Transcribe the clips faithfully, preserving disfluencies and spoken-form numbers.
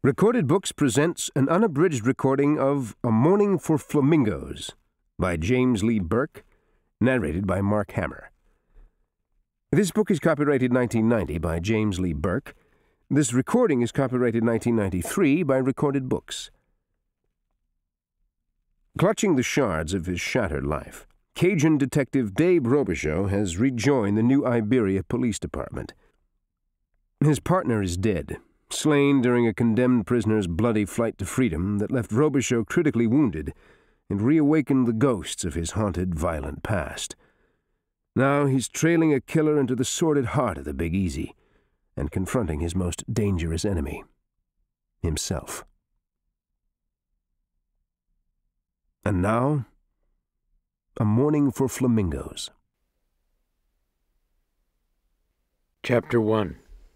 Recorded Books presents an unabridged recording of A Morning for Flamingos by James Lee Burke, narrated by Mark Hammer. This book is copyrighted nineteen ninety by James Lee Burke. This recording is copyrighted nineteen ninety-three by Recorded Books. Clutching the shards of his shattered life, Cajun detective Dave Robicheaux has rejoined the New Iberia Police Department. His partner is dead, slain during a condemned prisoner's bloody flight to freedom that left Robicheaux critically wounded and reawakened the ghosts of his haunted, violent past. Now he's trailing a killer into the sordid heart of the Big Easy and confronting his most dangerous enemy, himself. And now, A Morning for Flamingos. Chapter one.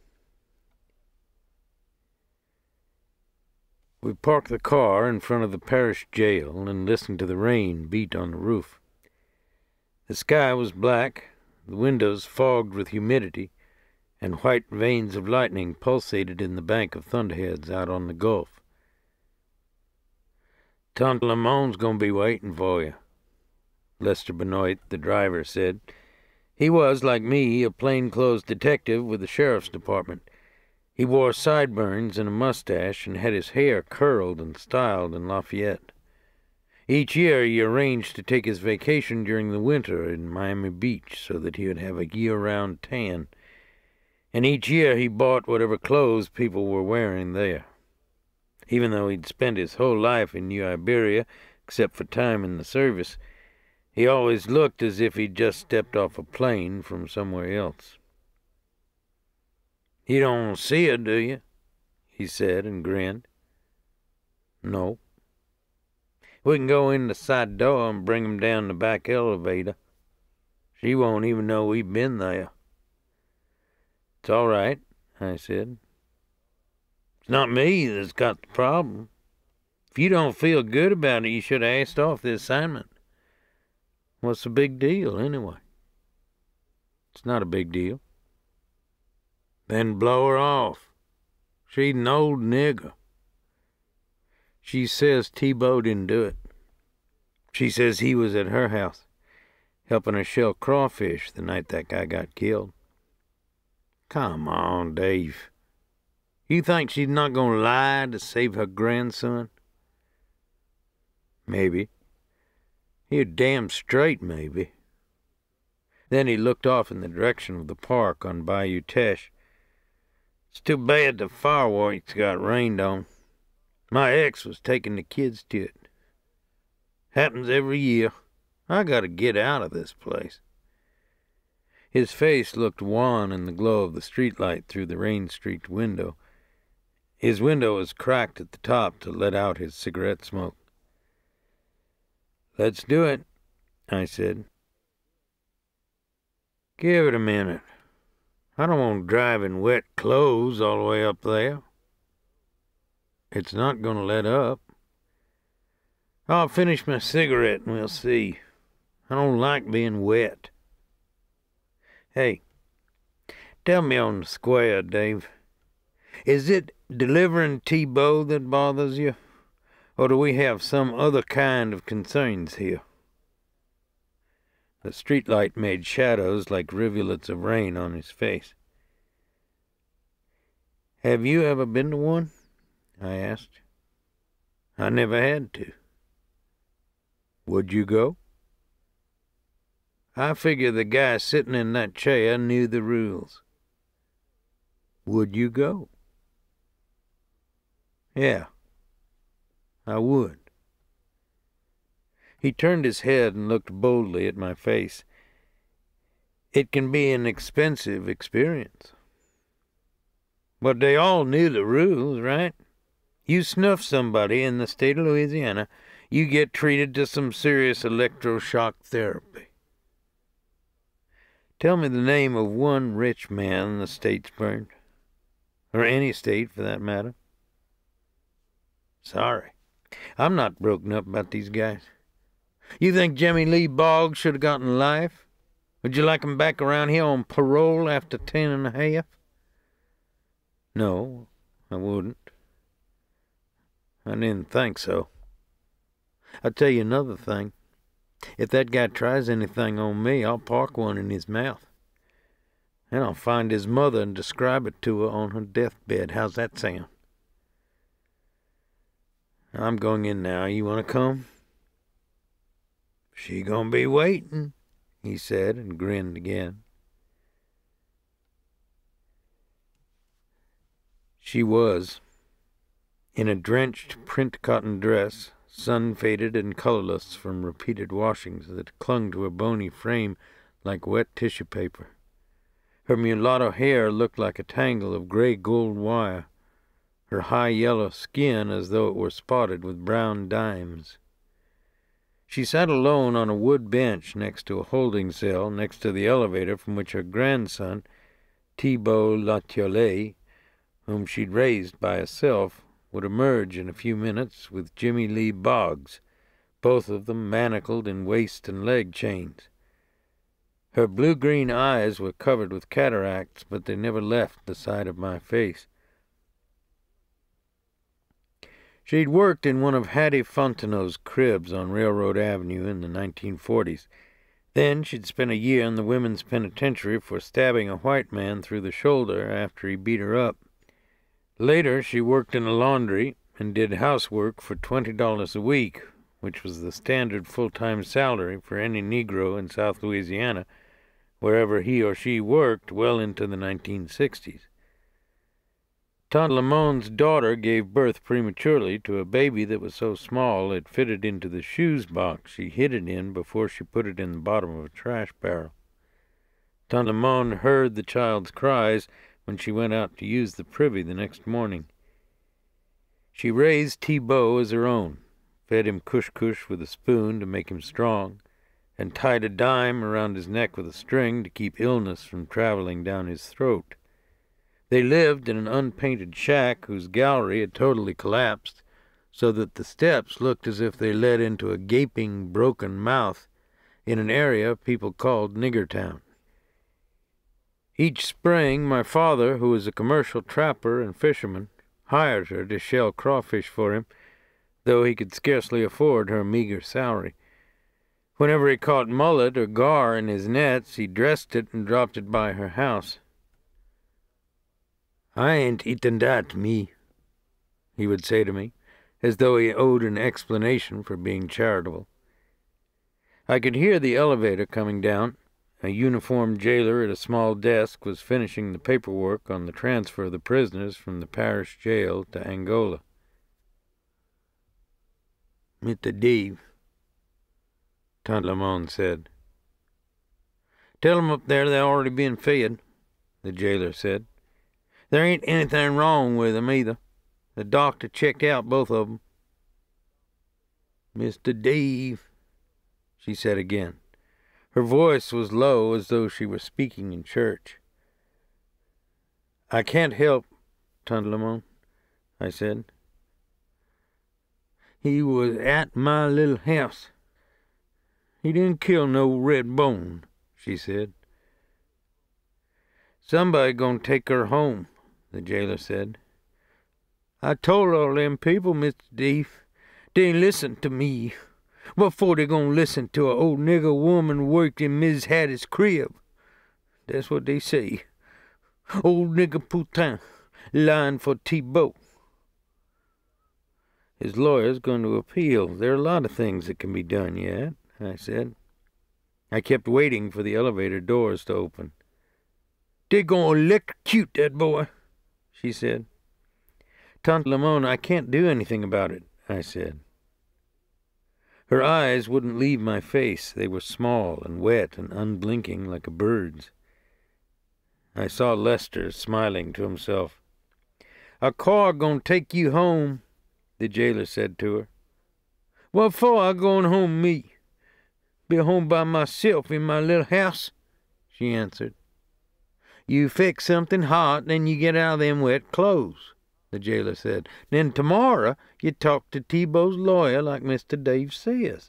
We parked the car in front of the parish jail and listened to the rain beat on the roof. The sky was black, the windows fogged with humidity, and white veins of lightning pulsated in the bank of thunderheads out on the Gulf. "Tonto Lamone's gonna be waiting for you," Lester Benoit, the driver, said. He was, like me, a plainclothes detective with the sheriff's department. He wore sideburns and a mustache and had his hair curled and styled in Lafayette. Each year he arranged to take his vacation during the winter in Miami Beach so that he would have a year-round tan. And each year he bought whatever clothes people were wearing there. Even though he'd spent his whole life in New Iberia, except for time in the service, he always looked as if he'd just stepped off a plane from somewhere else. "You don't see her, do you?" he said and grinned. "No." "We can go in the side door and bring him down the back elevator. She won't even know we've been there." "It's all right," I said. "It's not me that's got the problem. If you don't feel good about it, you should have asked off the assignment. What's the big deal, anyway?" "It's not a big deal." "Then blow her off. She's an old nigger. She says T-Bo didn't do it. She says he was at her house, helping her shell crawfish the night that guy got killed." "Come on, Dave. You think she's not going to lie to save her grandson?" "Maybe. You're damn straight, maybe." Then he looked off in the direction of the park on Bayou Teche. "It's too bad the fireworks got rained on. My ex was taking the kids to it. Happens every year. I gotta get out of this place." His face looked wan in the glow of the streetlight through the rain-streaked window. His window was cracked at the top to let out his cigarette smoke. "Let's do it," I said. "Give it a minute. I don't want to drive in wet clothes all the way up there." "It's not going to let up." "I'll finish my cigarette and we'll see. I don't like being wet." "Hey, tell me on the square, Dave. Is it delivering T-Bo that bothers you? Or do we have some other kind of concerns here?" The streetlight made shadows like rivulets of rain on his face. "Have you ever been to one?" I asked. "I never had to." "Would you go?" "I figure the guy sitting in that chair knew the rules." "Would you go?" "Yeah, I would." He turned his head and looked boldly at my face. "It can be an expensive experience." "But they all knew the rules, right? You snuff somebody in the state of Louisiana, you get treated to some serious electroshock therapy. Tell me the name of one rich man the state's burned. Or any state, for that matter." "Sorry. I'm not broken up about these guys. You think Jimmie Lee Boggs should have gotten life? Would you like him back around here on parole after ten and a half?" "No, I wouldn't." I didn't think so. I'll tell you another thing. If that guy tries anything on me, I'll park one in his mouth. And I'll find his mother and describe it to her on her deathbed. How's that sound? I'm going in now. You want to come? She gonna be waiting, he said, and grinned again. She was, in a drenched print cotton dress, sun-faded and colorless from repeated washings that clung to her bony frame like wet tissue paper. Her mulatto hair looked like a tangle of gray gold wire, her high yellow skin as though it were spotted with brown dimes. She sat alone on a wood bench next to a holding cell, next to the elevator from which her grandson, Thibault Latiolet, whom she'd raised by herself, would emerge in a few minutes with Jimmie Lee Boggs, both of them manacled in waist and leg chains. Her blue-green eyes were covered with cataracts, but they never left the side of my face. She'd worked in one of Hattie Fontenot's cribs on Railroad Avenue in the nineteen forties. Then she'd spent a year in the women's penitentiary for stabbing a white man through the shoulder after he beat her up. Later, she worked in a laundry and did housework for twenty dollars a week, which was the standard full-time salary for any Negro in South Louisiana, wherever he or she worked well into the nineteen sixties. Tante Lamone's daughter gave birth prematurely to a baby that was so small it fitted into the shoes box she hid it in before she put it in the bottom of a trash barrel. Tante Lamone heard the child's cries when she went out to use the privy the next morning. She raised Thibault as her own, fed him cush-cush with a spoon to make him strong, and tied a dime around his neck with a string to keep illness from traveling down his throat. They lived in an unpainted shack whose gallery had totally collapsed, so that the steps looked as if they led into a gaping, broken mouth in an area people called Niggertown. Each spring, my father, who was a commercial trapper and fisherman, hired her to shell crawfish for him, though he could scarcely afford her meager salary. Whenever he caught mullet or gar in his nets, he dressed it and dropped it by her house. "I ain't eaten that, me," he would say to me, as though he owed an explanation for being charitable. I could hear the elevator coming down. A uniformed jailer at a small desk was finishing the paperwork on the transfer of the prisoners from the parish jail to Angola. "Mister Dave," Tante Lamone said. "Tell 'em up there they're already being fed," the jailer said. "There ain't anything wrong with 'em either. The doctor checked out both of 'em." "Mister Dave," she said again. Her voice was low, as though she were speaking in church. "I can't help, Tante Lamone," I said. "He was at my little house. He didn't kill no red bone," she said. "Somebody gonna take her home," the jailer said. "I told all them people, Mister Dave, they ain't listen to me. What for they gonna listen to a old nigger woman worked in Miss Hattie's crib? That's what they say. Old nigger Poutin, lying for Thibault." "His lawyer's going to appeal. There are a lot of things that can be done yet," I said. I kept waiting for the elevator doors to open. "They gonna electrocute that boy," she said. "Tante Lamone, I can't do anything about it," I said. Her eyes wouldn't leave my face. They were small and wet and unblinking like a bird's. I saw Lester smiling to himself. "A car gonna take you home," the jailer said to her. "What for I going home me? Be home by myself in my little house," she answered. "You fix something hot, then you get out of them wet clothes," the jailer said. "Then tomorrow you talk to Thibault's lawyer like Mister Dave says."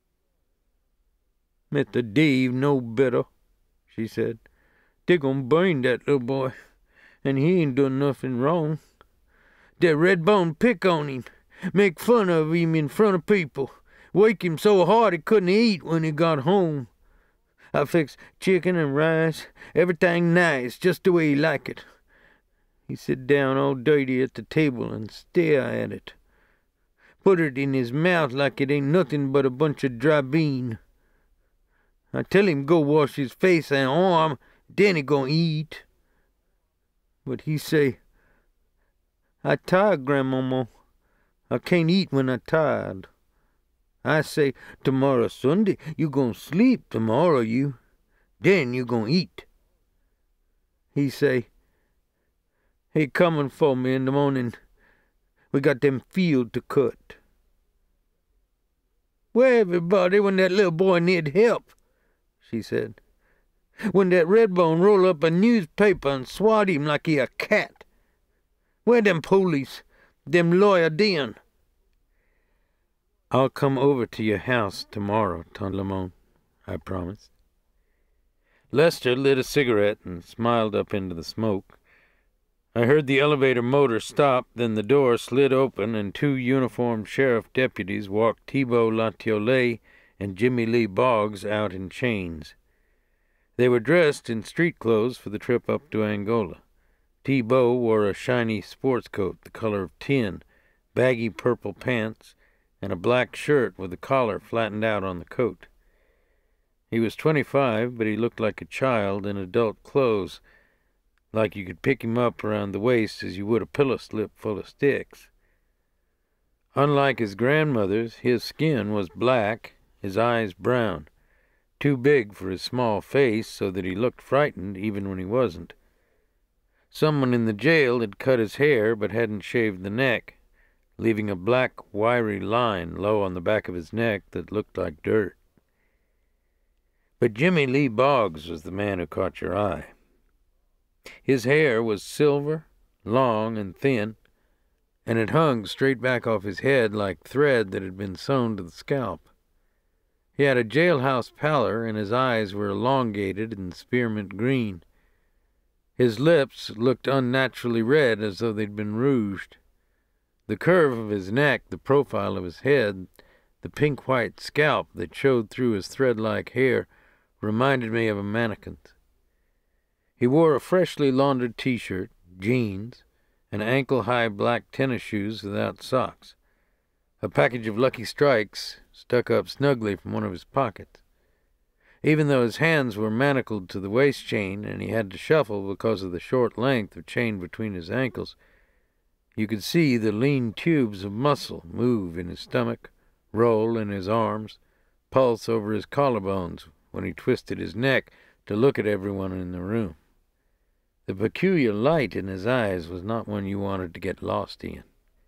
"Mister Dave know better," she said. "They gonna burn that little boy, and he ain't done nothing wrong. That red bone pick on him, Make fun of him in front of people. Wake him so hard he couldn't eat when he got home. I fixed chicken and rice, everything nice, just the way he like it. He sit down all dirty at the table and stare at it. Put it in his mouth like it ain't nothing but a bunch of dry bean. I tell him go wash his face and arm, then he gonna eat. But he say, I tired, Grandmama. I can't eat when I tired. I say, tomorrow Sunday, you gonna sleep tomorrow, you. Then you gonna eat. He say, he coming for me in the morning. We got them field to cut. Where everybody when that little boy need help? She said. When that Redbone roll up a newspaper and swat him like he a cat. Where them police? Them lawyer Den? I'll come over to your house tomorrow, Tante Lamont, I promised. Lester lit a cigarette and smiled up into the smoke. I heard the elevator motor stop, then the door slid open and two uniformed sheriff deputies walked Thibault Latiolet and Jimmie Lee Boggs out in chains. They were dressed in street clothes for the trip up to Angola. Thibault wore a shiny sports coat the color of tin, baggy purple pants, and a black shirt with the collar flattened out on the coat. He was twenty-five, but he looked like a child in adult clothes, like you could pick him up around the waist as you would a pillow slip full of sticks. Unlike his grandmother's, his skin was black, his eyes brown, too big for his small face so that he looked frightened even when he wasn't. Someone in the jail had cut his hair but hadn't shaved the neck, leaving a black, wiry line low on the back of his neck that looked like dirt. But Jimmie Lee Boggs was the man who caught your eye. His hair was silver, long and thin, and it hung straight back off his head like thread that had been sewn to the scalp. He had a jailhouse pallor, and his eyes were elongated and spearmint green. His lips looked unnaturally red, as though they'd been rouged. The curve of his neck, the profile of his head, the pink-white scalp that showed through his thread-like hair reminded me of a mannequin's. He wore a freshly laundered T-shirt, jeans, and ankle-high black tennis shoes without socks. A package of Lucky Strikes stuck up snugly from one of his pockets. Even though his hands were manacled to the waist chain and he had to shuffle because of the short length of chain between his ankles, you could see the lean tubes of muscle move in his stomach, roll in his arms, pulse over his collarbones when he twisted his neck to look at everyone in the room. The peculiar light in his eyes was not one you wanted to get lost in.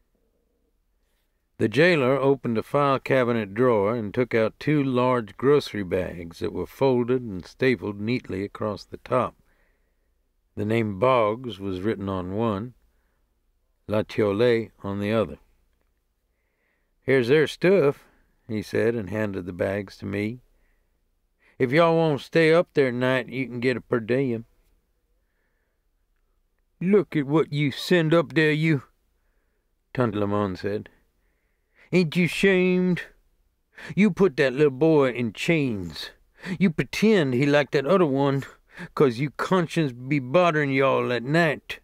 The jailer opened a file cabinet drawer and took out two large grocery bags that were folded and stapled neatly across the top. The name Boggs was written on one, Latiolet on the other. "Here's their stuff," he said, and handed the bags to me. "If y'all won't stay up there tonight, you can get a per diem." "Look at what you send up there, you," Tante Lamont said. "Ain't you shamed? You put that little boy in chains. You pretend he like that other one, 'cause you conscience be bothering y'all at night."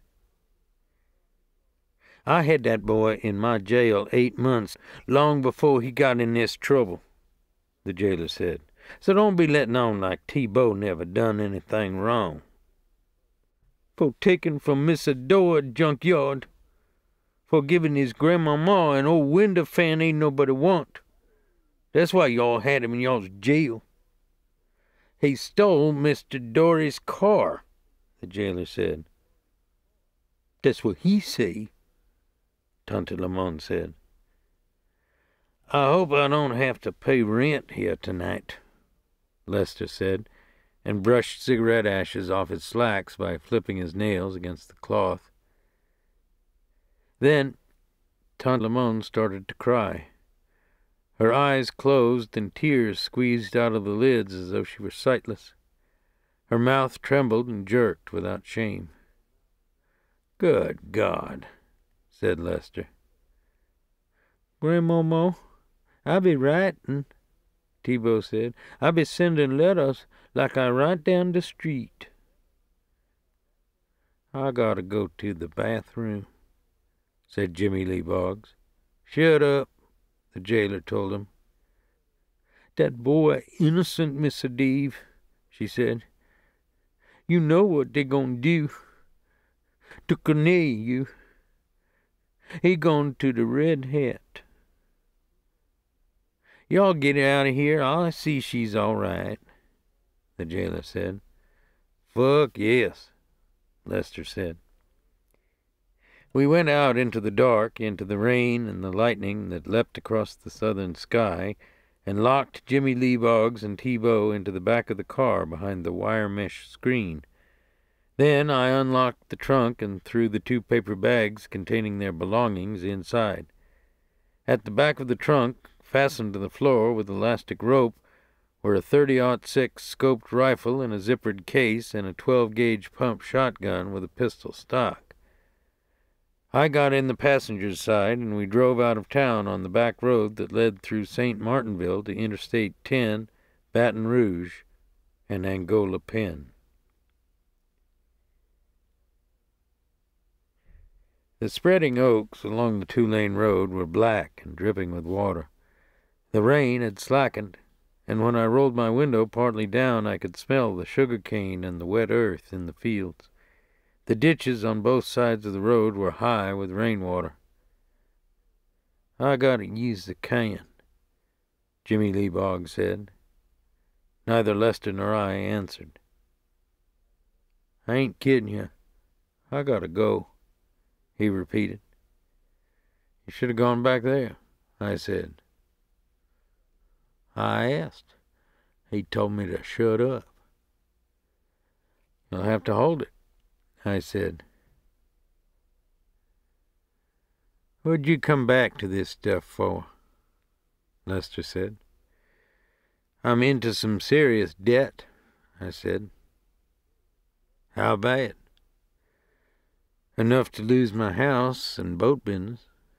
"I had that boy in my jail eight months, long before he got in this trouble," the jailer said. "So don't be letting on like Thibault never done anything wrong. For taking from Miss Adore junkyard, for giving his grandmama an old window fan ain't nobody want. That's why y'all had him in y'all's jail." "He stole Mister Dory's car," the jailer said. "That's what he say," Tante Lamont said. "I hope I don't have to pay rent here tonight," Lester said, and brushed cigarette ashes off his slacks by flipping his nails against the cloth. Then Tante Lamont started to cry. Her eyes closed and tears squeezed out of the lids as though she were sightless. Her mouth trembled and jerked without shame. "Good God," said Lester. Grandmama, I be writing, T-Bo said. I be sending letters like I write down the street. I gotta go to the bathroom, said Jimmie Lee Boggs. Shut up, the jailer told him. That boy innocent, Mister Deave, she said. You know what they gonna do to Cornelia, you. He gone to the Red Hat. Y'all get out of here. I see she's all right, the jailer said. Fuck yes, Lester said. We went out into the dark, into the rain and the lightning that leapt across the southern sky, and locked Jimmie Lee Boggs and T-Bo into the back of the car behind the wire mesh screen. Then I unlocked the trunk and threw the two paper bags containing their belongings inside. At the back of the trunk, fastened to the floor with elastic rope, were a thirty aught six scoped rifle in a zippered case and a twelve gauge pump shotgun with a pistol stock. I got in the passenger's side, and we drove out of town on the back road that led through Saint Martinville to Interstate ten, Baton Rouge, and Angola Pen. The spreading oaks along the two-lane road were black and dripping with water. The rain had slackened, and when I rolled my window partly down, I could smell the sugar cane and the wet earth in the fields. The ditches on both sides of the road were high with rainwater. I gotta use the can, Jimmie Lee Boggs said. Neither Lester nor I answered. I ain't kidding you. I gotta go, he repeated. You should have gone back there, I said. I asked. He told me to shut up. You'll have to hold it, I said. What'd you come back to this stuff for? Lester said. I'm into some serious debt, I said. How bad? Enough to lose my house and boat business.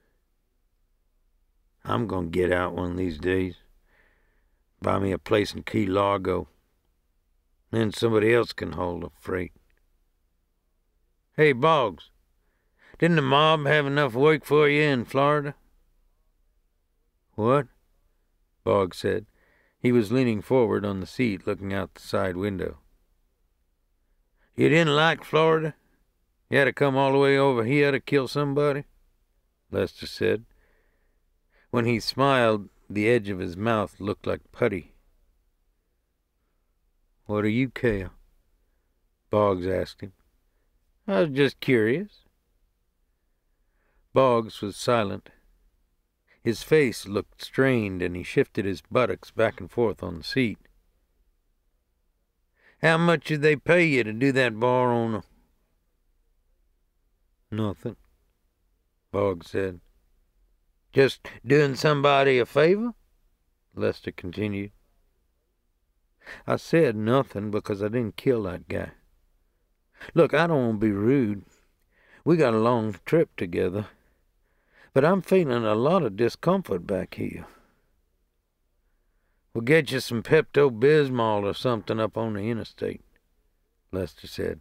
I'm gonna get out one of these days. Buy me a place in Key Largo. Then somebody else can hold the freight. Hey, Boggs, didn't the mob have enough work for you in Florida? What? Boggs said. He was leaning forward on the seat, looking out the side window. You didn't like Florida? You had to come all the way over here to kill somebody? Lester said. When he smiled, the edge of his mouth looked like putty. What do you care? Boggs asked him. I was just curious. Boggs was silent. His face looked strained, and he shifted his buttocks back and forth on the seat. How much did they pay you to do that bar owner? Nothing, Boggs said. Just doing somebody a favor? Lester continued. I said nothing because I didn't kill that guy. Look, I don't want to be rude. We got a long trip together, but I'm feeling a lot of discomfort back here. We'll get you some Pepto-Bismol or something up on the interstate, Lester said.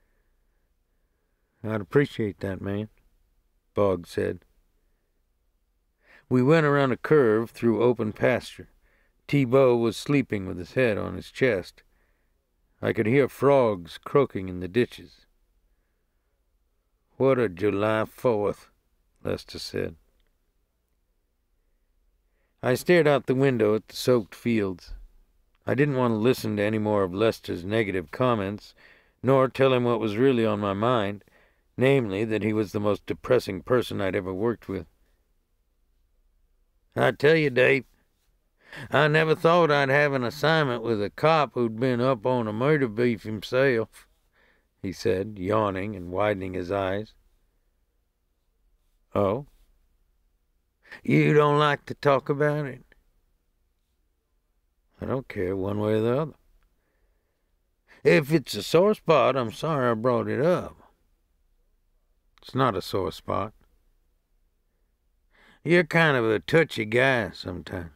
I'd appreciate that, man, Boggs said. We went around a curve through open pasture. T-Bo was sleeping with his head on his chest. I could hear frogs croaking in the ditches. What a July fourth, Lester said. I stared out the window at the soaked fields. I didn't want to listen to any more of Lester's negative comments, nor tell him what was really on my mind, namely that he was the most depressing person I'd ever worked with. I tell you, Dave, I never thought I'd have an assignment with a cop who'd been up on a murder beef himself, he said, yawning and widening his eyes. Oh? You don't like to talk about it? I don't care one way or the other. If it's a sore spot, I'm sorry I brought it up. It's not a sore spot. You're kind of a touchy guy sometimes.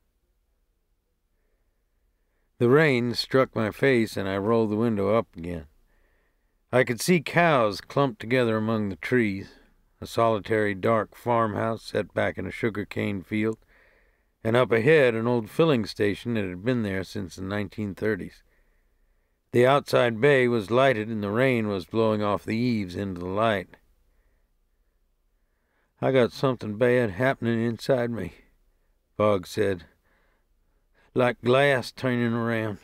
The rain struck my face, and I rolled the window up again. I could see cows clumped together among the trees, a solitary dark farmhouse set back in a sugar-cane field, and up ahead an old filling station that had been there since the nineteen thirties. The outside bay was lighted, and the rain was blowing off the eaves into the light. "I got something bad happening inside me," Boggs said, "like glass turning around."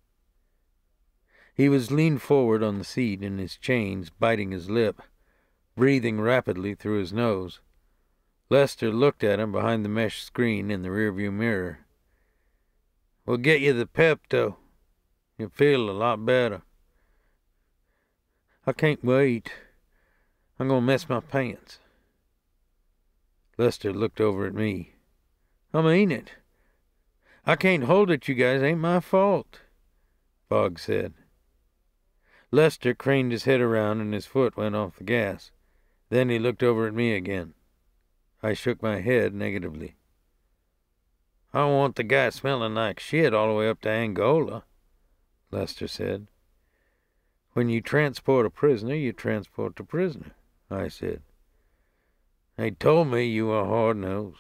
He was leaned forward on the seat in his chains, biting his lip, breathing rapidly through his nose. Lester looked at him behind the mesh screen in the rearview mirror. "We'll get you the Pepto. You'll feel a lot better." "I can't wait. I'm going to mess my pants." Lester looked over at me. "I mean it. I can't hold it, you guys. Ain't my fault," Boggs said. Lester craned his head around and his foot went off the gas. Then he looked over at me again. I shook my head negatively. "I don't want the guy smelling like shit all the way up to Angola," Lester said. "When you transport a prisoner, you transport the prisoner," I said. "They told me you were hard-nosed."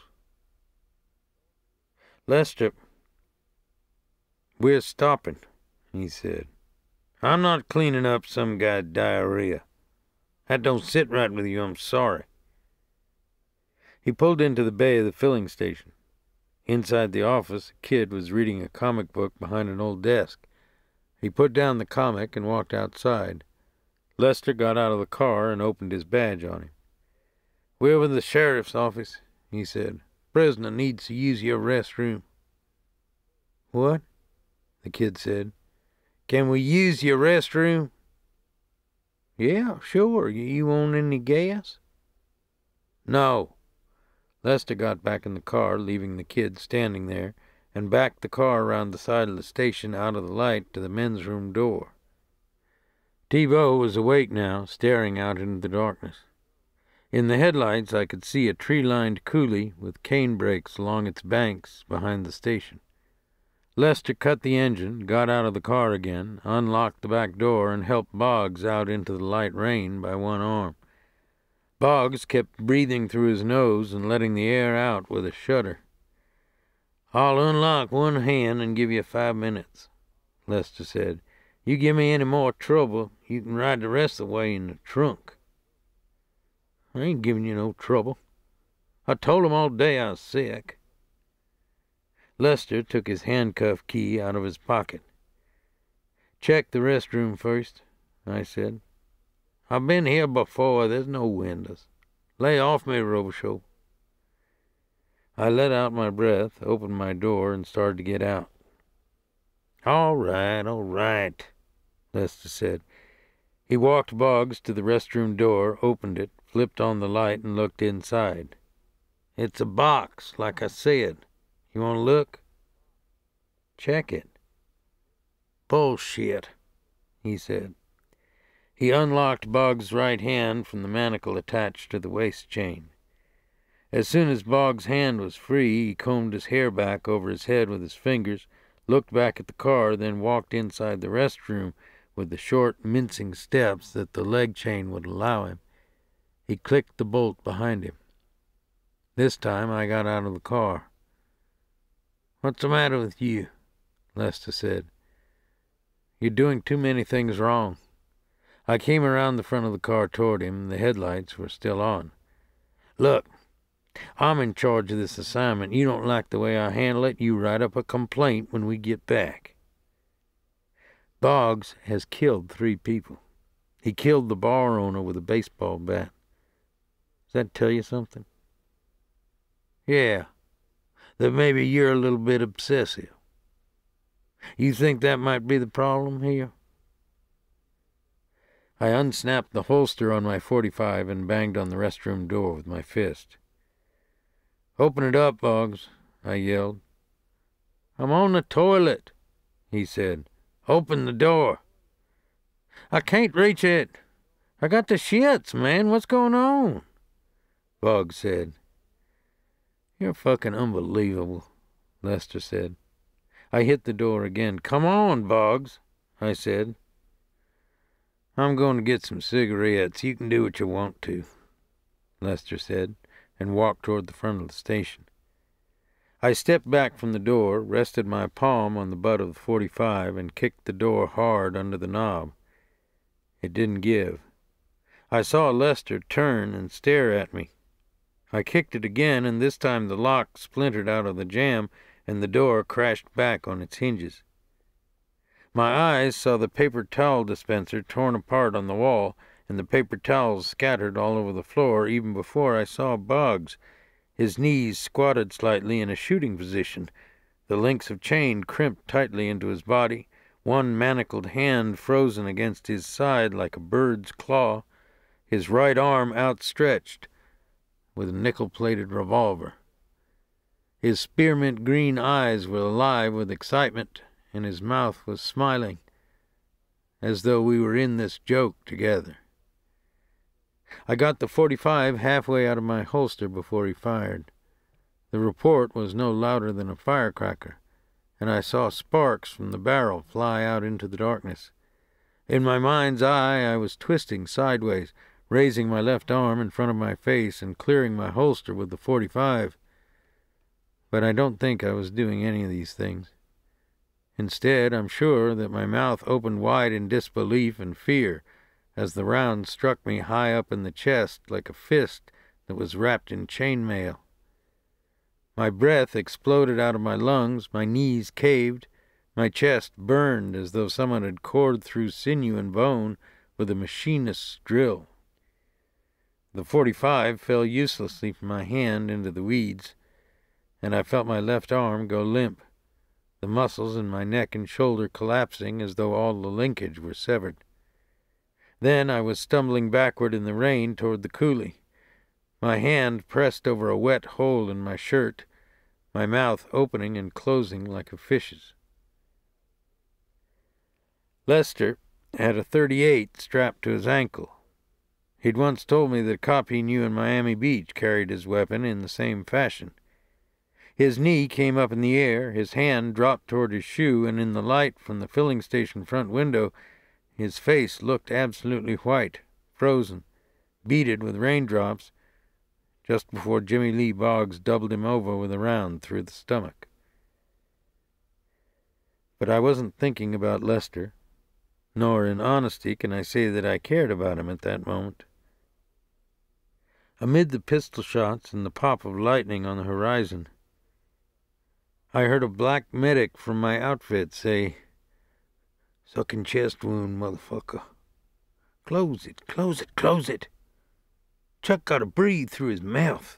"Lester, we're stopping," he said. "I'm not cleaning up some guy's diarrhea. That don't sit right with you, I'm sorry." He pulled into the bay of the filling station. Inside the office, a kid was reading a comic book behind an old desk. He put down the comic and walked outside. Lester got out of the car and opened his badge on him. "We're with the sheriff's office," he said. "Prisoner needs to use your restroom." "What?" the kid said. "Can we use your restroom?" "Yeah, sure. You want any gas?" "No." Lester got back in the car, leaving the kid standing there, and backed the car around the side of the station out of the light to the men's room door. T-Bow was awake now, staring out into the darkness. In the headlights I could see a tree-lined coulee with cane brakes along its banks behind the station. Lester cut the engine, got out of the car again, unlocked the back door, and helped Boggs out into the light rain by one arm. Boggs kept breathing through his nose and letting the air out with a shudder. "I'll unlock one hand and give you five minutes," Lester said. "You give me any more trouble, you can ride the rest of the way in the trunk." "I ain't giving you no trouble. I told 'em all day I was sick." Lester took his handcuff key out of his pocket. "Check the restroom first," I said. "I've been here before. There's no windows. Lay off me, Robicheaux." I let out my breath, opened my door, and started to get out. "All right, all right," Lester said. He walked Boggs to the restroom door, opened it, flipped on the light, and looked inside. "It's a box, like I said. You want to look?" "Check it." "Bullshit," he said. He unlocked Boggs' right hand from the manacle attached to the waist chain. As soon as Boggs' hand was free, he combed his hair back over his head with his fingers, looked back at the car, then walked inside the restroom with the short, mincing steps that the leg chain would allow him. He clicked the bolt behind him. This time I got out of the car. "What's the matter with you?" Lester said. "You're doing too many things wrong." I came around the front of the car toward him. The headlights were still on. "Look, I'm in charge of this assignment. You don't like the way I handle it, you write up a complaint when we get back." Boggs has killed three people. He killed the bar owner with a baseball bat. Does that tell you something? "Yeah, that maybe you're a little bit obsessive. You think that might be the problem here?" I unsnapped the holster on my forty-five and banged on the restroom door with my fist. "Open it up, Boggs," I yelled. "I'm on the toilet," he said. "Open the door." "I can't reach it. I got the shits, man. What's going on?" Boggs said. You're fucking unbelievable, Lester said. I hit the door again. Come on, Boggs, I said. I'm going to get some cigarettes. You can do what you want to, Lester said, and walked toward the front of the station. I stepped back from the door, rested my palm on the butt of the forty-five, and kicked the door hard under the knob. It didn't give. I saw Lester turn and stare at me. I kicked it again, and this time the lock splintered out of the jamb, and the door crashed back on its hinges. My eyes saw the paper towel dispenser torn apart on the wall, and the paper towels scattered all over the floor even before I saw Boggs. His knees squatted slightly in a shooting position, the links of chain crimped tightly into his body, one manacled hand frozen against his side like a bird's claw, his right arm outstretched with a nickel-plated revolver. His spearmint green eyes were alive with excitement, and his mouth was smiling, as though we were in this joke together. I got the forty-five halfway out of my holster before he fired. The report was no louder than a firecracker, and I saw sparks from the barrel fly out into the darkness. In my mind's eye, I was twisting sideways, raising my left arm in front of my face and clearing my holster with the forty-five. But I don't think I was doing any of these things. Instead, I'm sure that my mouth opened wide in disbelief and fear as the round struck me high up in the chest like a fist that was wrapped in chainmail. My breath exploded out of my lungs, my knees caved, my chest burned as though someone had cored through sinew and bone with a machinist's drill. The forty-five fell uselessly from my hand into the weeds, and I felt my left arm go limp, the muscles in my neck and shoulder collapsing as though all the linkage were severed. Then I was stumbling backward in the rain toward the coulee, my hand pressed over a wet hole in my shirt, my mouth opening and closing like a fish's. Lester had a thirty-eight strapped to his ankle. He'd once told me that a cop he knew in Miami Beach carried his weapon in the same fashion. His knee came up in the air, his hand dropped toward his shoe, and in the light from the filling station front window, his face looked absolutely white, frozen, beaded with raindrops, just before Jimmie Lee Boggs doubled him over with a round through the stomach. But I wasn't thinking about Lester, nor in honesty can I say that I cared about him at that moment. Amid the pistol shots and the pop of lightning on the horizon, I heard a black medic from my outfit say, "Sucking chest wound, motherfucker. Close it, close it, close it. Chuck gotta breathe through his mouth."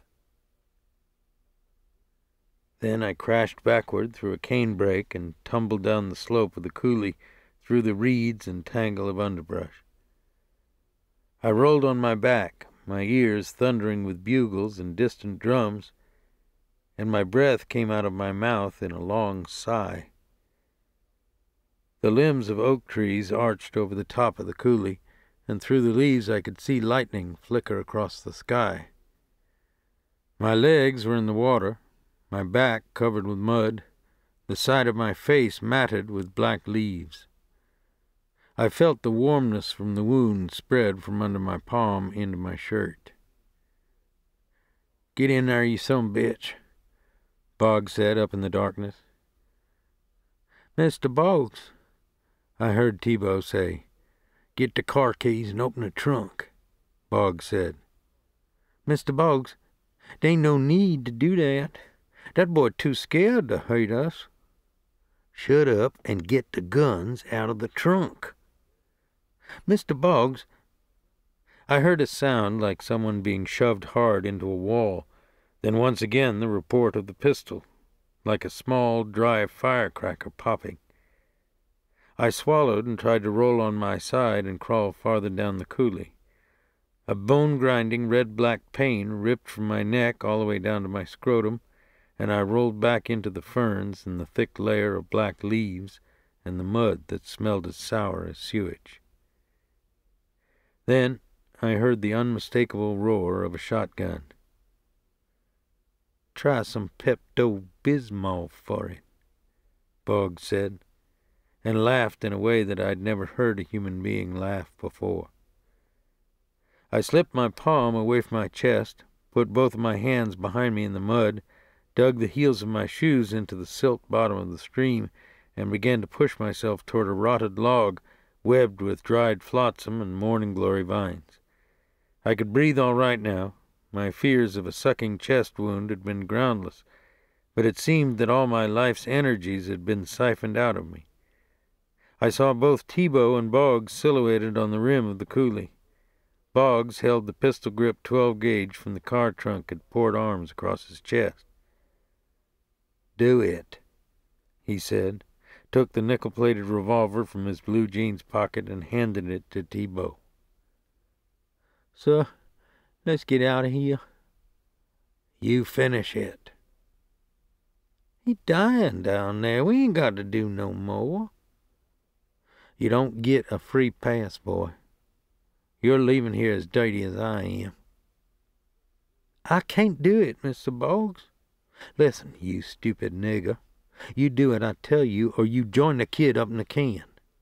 Then I crashed backward through a cane brake and tumbled down the slope of the coulee through the reeds and tangle of underbrush. I rolled on my back, my ears thundering with bugles and distant drums, and my breath came out of my mouth in a long sigh. The limbs of oak trees arched over the top of the coulee, and through the leaves I could see lightning flicker across the sky. My legs were in the water, my back covered with mud, the side of my face matted with black leaves. I felt the warmness from the wound spread from under my palm into my shirt. "Get in there, you son of a bitch," Boggs said up in the darkness. "Mister Boggs," I heard Thibault say. "Get the car keys and open the trunk," Boggs said. "Mister Boggs, there ain't no need to do that. That boy too scared to hurt us." "Shut up and get the guns out of the trunk." "Mister Boggs," I heard a sound like someone being shoved hard into a wall, then once again the report of the pistol, like a small, dry firecracker popping. I swallowed and tried to roll on my side and crawl farther down the coulee. A bone-grinding red-black pain ripped from my neck all the way down to my scrotum, and I rolled back into the ferns and the thick layer of black leaves and the mud that smelled as sour as sewage. Then I heard the unmistakable roar of a shotgun. try some Pepto-Bismol for it," Boggs said, and laughed in a way that I'd never heard a human being laugh before. I slipped my palm away from my chest, put both of my hands behind me in the mud, dug the heels of my shoes into the silt bottom of the stream, and began to push myself toward a rotted log webbed with dried flotsam and morning-glory vines. I could breathe all right now. My fears of a sucking chest wound had been groundless, but it seemed that all my life's energies had been siphoned out of me. I saw both Thibault and Boggs silhouetted on the rim of the coulee. Boggs held the pistol-grip twelve-gauge from the car trunk at port arms across his chest. "Do it," he said, took the nickel-plated revolver from his blue jeans pocket and handed it to Thibault. "Sir, let's get out of here." "You finish it." "He dying down there. We ain't got to do no more." "You don't get a free pass, boy. You're leaving here as dirty as I am." "I can't do it, Mister Boggs." "Listen, you stupid nigger. You do what I tell you, or you join the kid up in the can."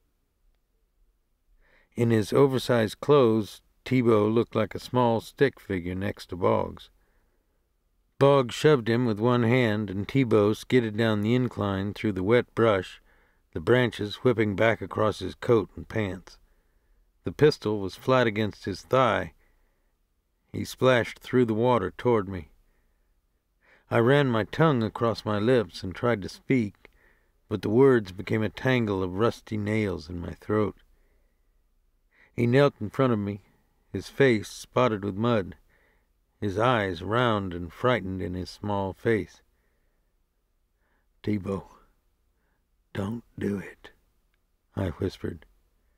In his oversized clothes, Thibault looked like a small stick figure next to Boggs. Boggs shoved him with one hand, and Thibault skidded down the incline through the wet brush, the branches whipping back across his coat and pants. The pistol was flat against his thigh. He splashed through the water toward me. I ran my tongue across my lips and tried to speak, but the words became a tangle of rusty nails in my throat. He knelt in front of me, his face spotted with mud, his eyes round and frightened in his small face. "Thibault, don't do it," I whispered.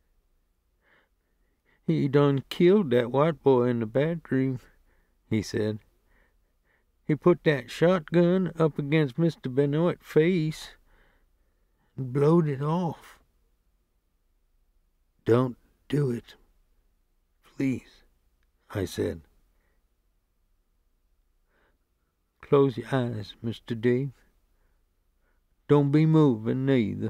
"He done killed that white boy in the bedroom," he said. "He put that shotgun up against Mister Benoit's face and blowed it off." "Don't do it, please," I said. "Close your eyes, Mister Dave. Don't be moving, neither."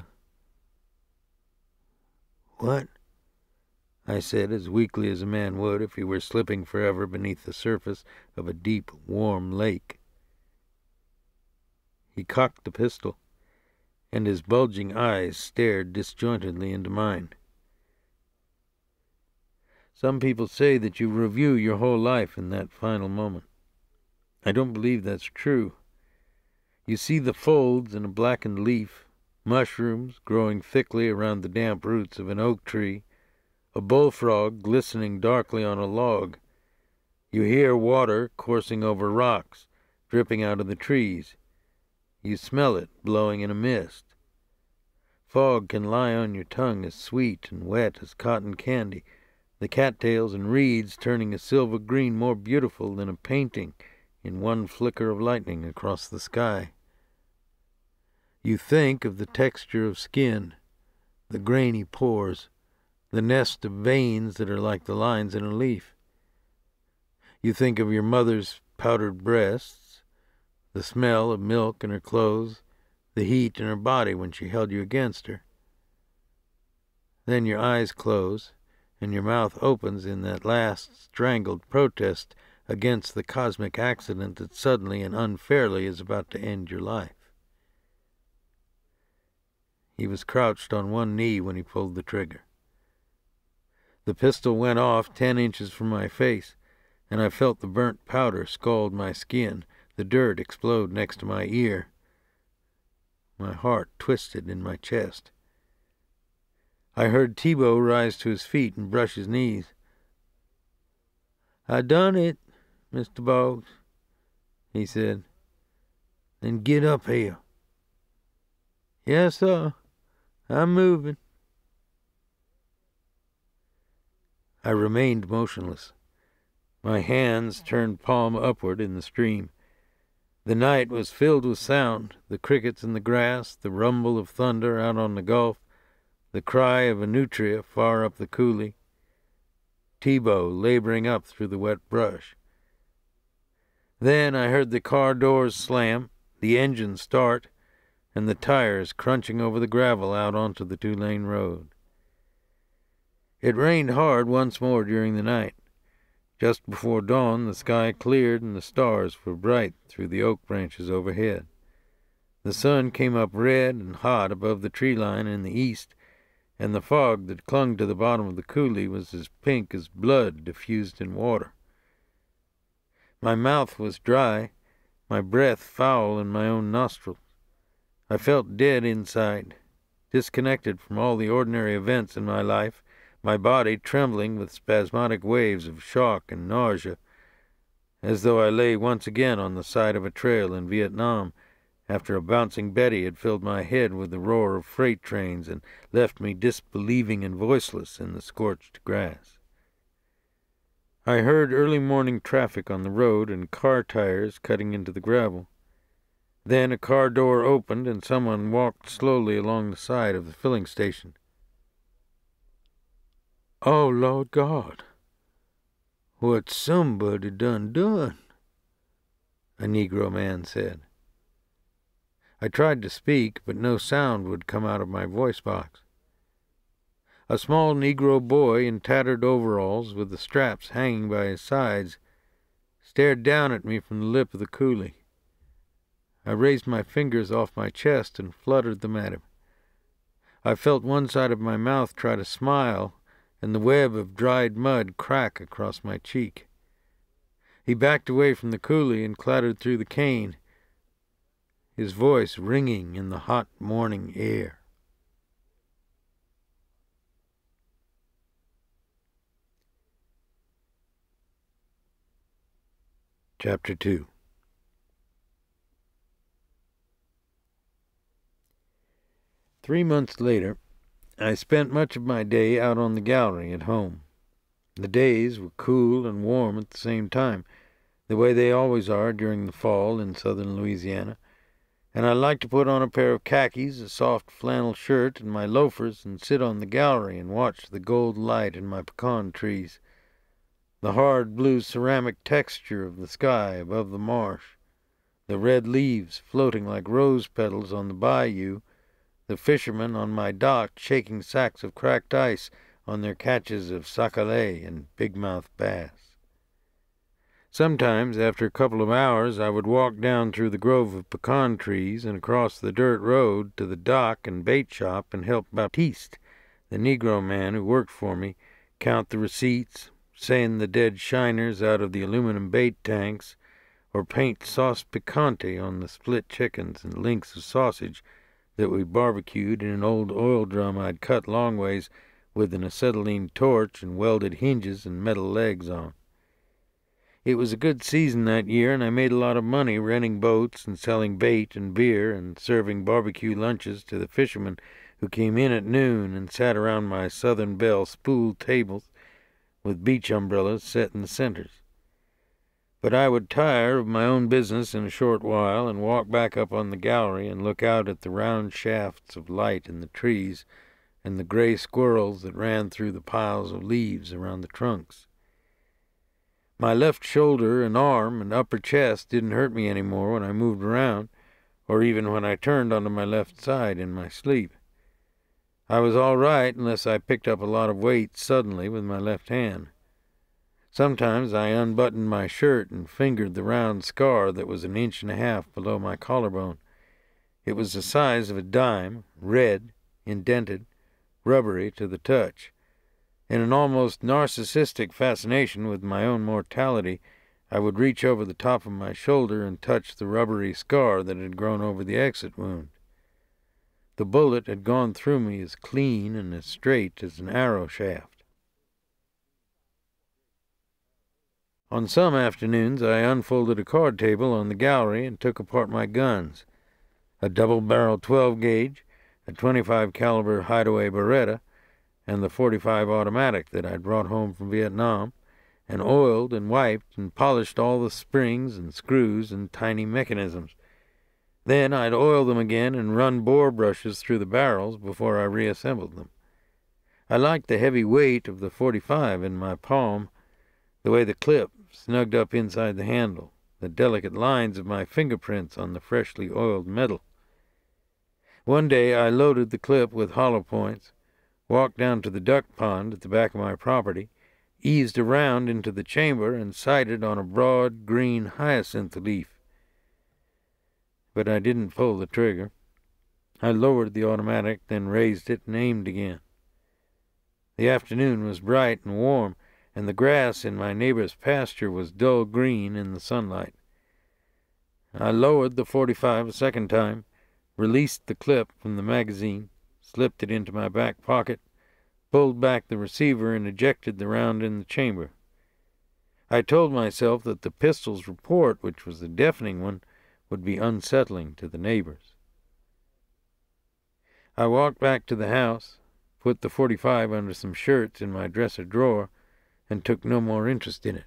"What?" I said, as weakly as a man would if he were slipping forever beneath the surface of a deep, warm lake. He cocked the pistol, and his bulging eyes stared disjointedly into mine. "Some people say that you review your whole life in that final moment. I don't believe that's true. You see the folds in a blackened leaf, mushrooms growing thickly around the damp roots of an oak tree, a bullfrog glistening darkly on a log. You hear water coursing over rocks, dripping out of the trees. You smell it blowing in a mist. Fog can lie on your tongue as sweet and wet as cotton candy, the cattails and reeds turning a silver green more beautiful than a painting in one flicker of lightning across the sky. You think of the texture of skin, the grainy pores, the nest of veins that are like the lines in a leaf. You think of your mother's powdered breasts, the smell of milk in her clothes, the heat in her body when she held you against her. Then your eyes close, and your mouth opens in that last strangled protest against the cosmic accident that suddenly and unfairly is about to end your life. He was crouched on one knee when he pulled the trigger. The pistol went off ten inches from my face, and I felt the burnt powder scald my skin, the dirt explode next to my ear. My heart twisted in my chest. I heard Thibault rise to his feet and brush his knees. "I done it, Mister Boggs," he said. "Then get up here." "Yes, sir. I'm moving." I remained motionless. My hands turned palm upward in the stream. The night was filled with sound, the crickets in the grass, the rumble of thunder out on the gulf, the cry of a nutria far up the coulee, Thibault laboring up through the wet brush. Then I heard the car doors slam, the engine start, and the tires crunching over the gravel out onto the two-lane road. It rained hard once more during the night. Just before dawn, the sky cleared and the stars were bright through the oak branches overhead. The sun came up red and hot above the tree line in the east, and the fog that clung to the bottom of the coulee was as pink as blood diffused in water. My mouth was dry, my breath foul in my own nostrils. I felt dead inside, disconnected from all the ordinary events in my life, my body trembling with spasmodic waves of shock and nausea, as though I lay once again on the side of a trail in Vietnam, after a bouncing Betty had filled my head with the roar of freight trains and left me disbelieving and voiceless in the scorched grass. I heard early morning traffic on the road and car tires cutting into the gravel. Then a car door opened and someone walked slowly along the side of the filling station. "Oh, Lord God, what somebody done done," a Negro man said. I tried to speak, but no sound would come out of my voice box. A small Negro boy in tattered overalls, with the straps hanging by his sides, stared down at me from the lip of the coulee. I raised my fingers off my chest and fluttered them at him. I felt one side of my mouth try to smile, and the web of dried mud crack across my cheek. He backed away from the coulee and clattered through the cane, his voice ringing in the hot morning air. Chapter two. Three months later, I spent much of my day out on the gallery at home. The days were cool and warm at the same time, the way they always are during the fall in southern Louisiana, and I liked to put on a pair of khakis, a soft flannel shirt, and my loafers and sit on the gallery and watch the gold light in my pecan trees, the hard blue ceramic texture of the sky above the marsh, the red leaves floating like rose petals on the bayou, the fishermen on my dock shaking sacks of cracked ice on their catches of sac-a-lait and big-mouth bass. Sometimes, after a couple of hours, I would walk down through the grove of pecan trees and across the dirt road to the dock and bait shop and help Baptiste, the Negro man who worked for me, count the receipts, seine the dead shiners out of the aluminum bait tanks, or paint sauce picante on the split chickens and links of sausage that we barbecued in an old oil drum I'd cut long ways with an acetylene torch and welded hinges and metal legs on. It was a good season that year, and I made a lot of money renting boats and selling bait and beer and serving barbecue lunches to the fishermen who came in at noon and sat around my Southern Belle spool tables with beach umbrellas set in the centers. But I would tire of my own business in a short while and walk back up on the gallery and look out at the round shafts of light in the trees and the gray squirrels that ran through the piles of leaves around the trunks. My left shoulder and arm and upper chest didn't hurt me any more when I moved around, or even when I turned onto my left side in my sleep. I was all right unless I picked up a lot of weight suddenly with my left hand. Sometimes I unbuttoned my shirt and fingered the round scar that was an inch and a half below my collarbone. It was the size of a dime, red, indented, rubbery to the touch. In an almost narcissistic fascination with my own mortality, I would reach over the top of my shoulder and touch the rubbery scar that had grown over the exit wound. The bullet had gone through me as clean and as straight as an arrow shaft. On some afternoons I unfolded a card table on the gallery and took apart my guns, a double-barrel twelve gauge, a twenty-five caliber hideaway Beretta, and the forty-five automatic that I'd brought home from Vietnam, and oiled and wiped and polished all the springs and screws and tiny mechanisms. Then I'd oil them again and run bore brushes through the barrels before I reassembled them. I liked the heavy weight of the forty-five in my palm, the way the clip snugged up inside the handle, the delicate lines of my fingerprints on the freshly oiled metal. One day I loaded the clip with hollow points, walked down to the duck pond at the back of my property, eased around into the chamber, and sighted on a broad green hyacinth leaf. But I didn't pull the trigger. I lowered the automatic, then raised it and aimed again. The afternoon was bright and warm, and the grass in my neighbor's pasture was dull green in the sunlight. I lowered the forty-five a second time, released the clip from the magazine, slipped it into my back pocket, pulled back the receiver, and ejected the round in the chamber. I told myself that the pistol's report, which was a deafening one, would be unsettling to the neighbors. I walked back to the house, put the forty-five under some shirts in my dresser drawer, and took no more interest in it.